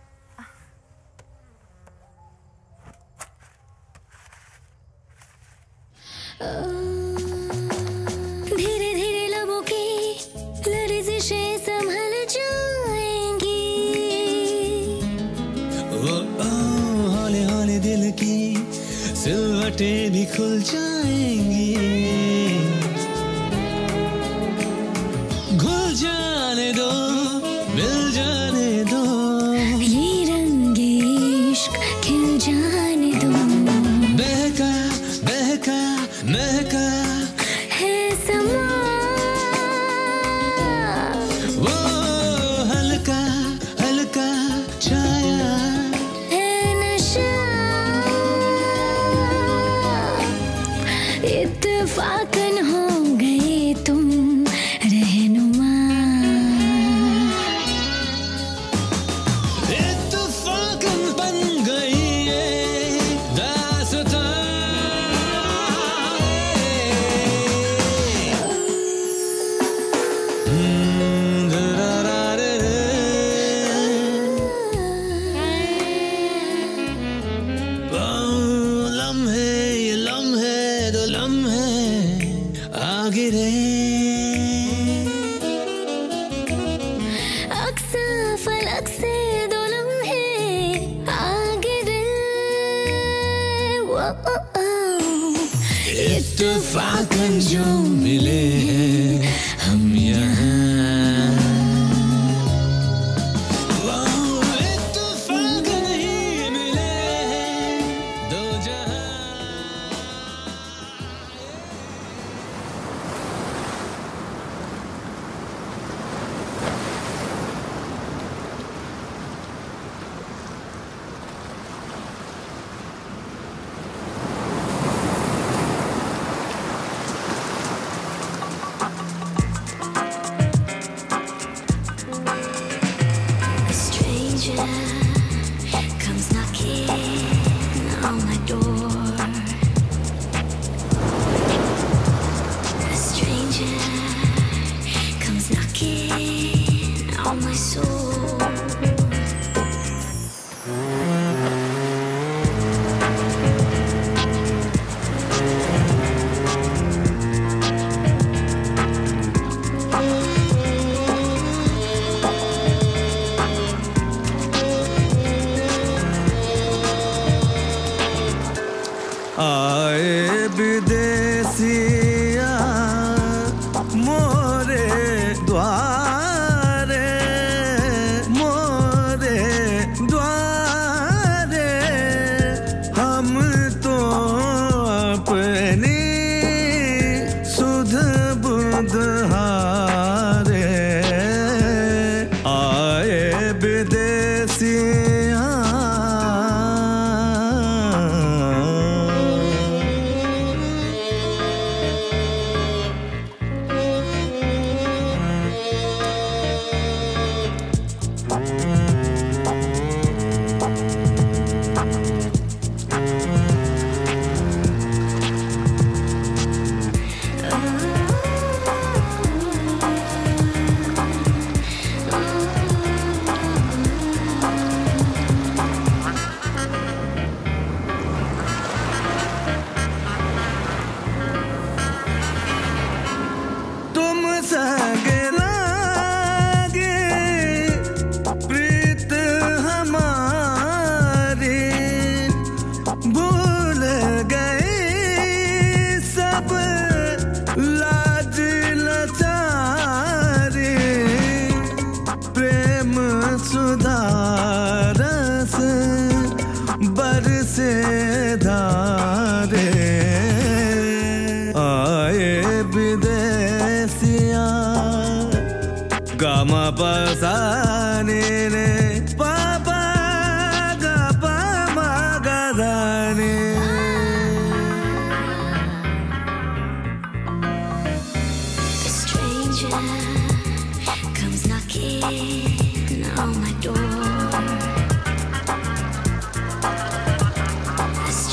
धीरे धीरे लबों की लर्जिशें संभल जाएंगी। ओ हौले हौले दिल की सिलवटें भी खुल जाएंगी। घुल जाने दो, मिल जाने दो, ये रंगे इश्क खिल जाने दो। बहका बहका महका है समा, वो हल्का हल्का छाया है नशा। इत्तेफाकन हो गए तुम रहनुमा। इत्तेफाकन बन गई ये दास्तां। लम्हे ये लम्हे दो लम्हे आगे रे। अक्सा फलक से दो लम्हे आगे रे। वो ओ ओ। इत्तेफाकन जो मिले हैं हम यहाँ। वो इत्तेफाकन ही मिले हैं दो जहाँ। A stranger comes knocking on my door. A stranger comes knocking on my soul. आए विदेशिया मोरे द्वारे, मोरे द्वारे। हम तो अपनी सुध बुध हारे। आए विदेशिया तुम संग लागे प्रीत हमारी। भूल गए सब लाज लाचारी। प्रेम सुधा रस बरसे धारे। आए विदेशिया गामा पसाने ने पापा गा पामा गदाने। A stranger comes knocking on my door. A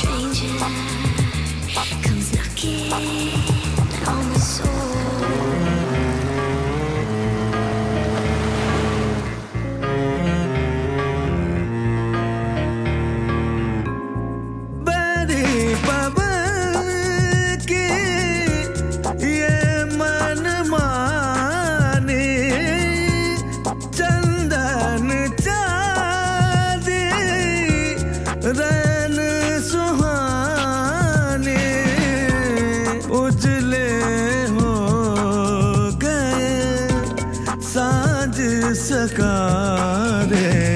सका दे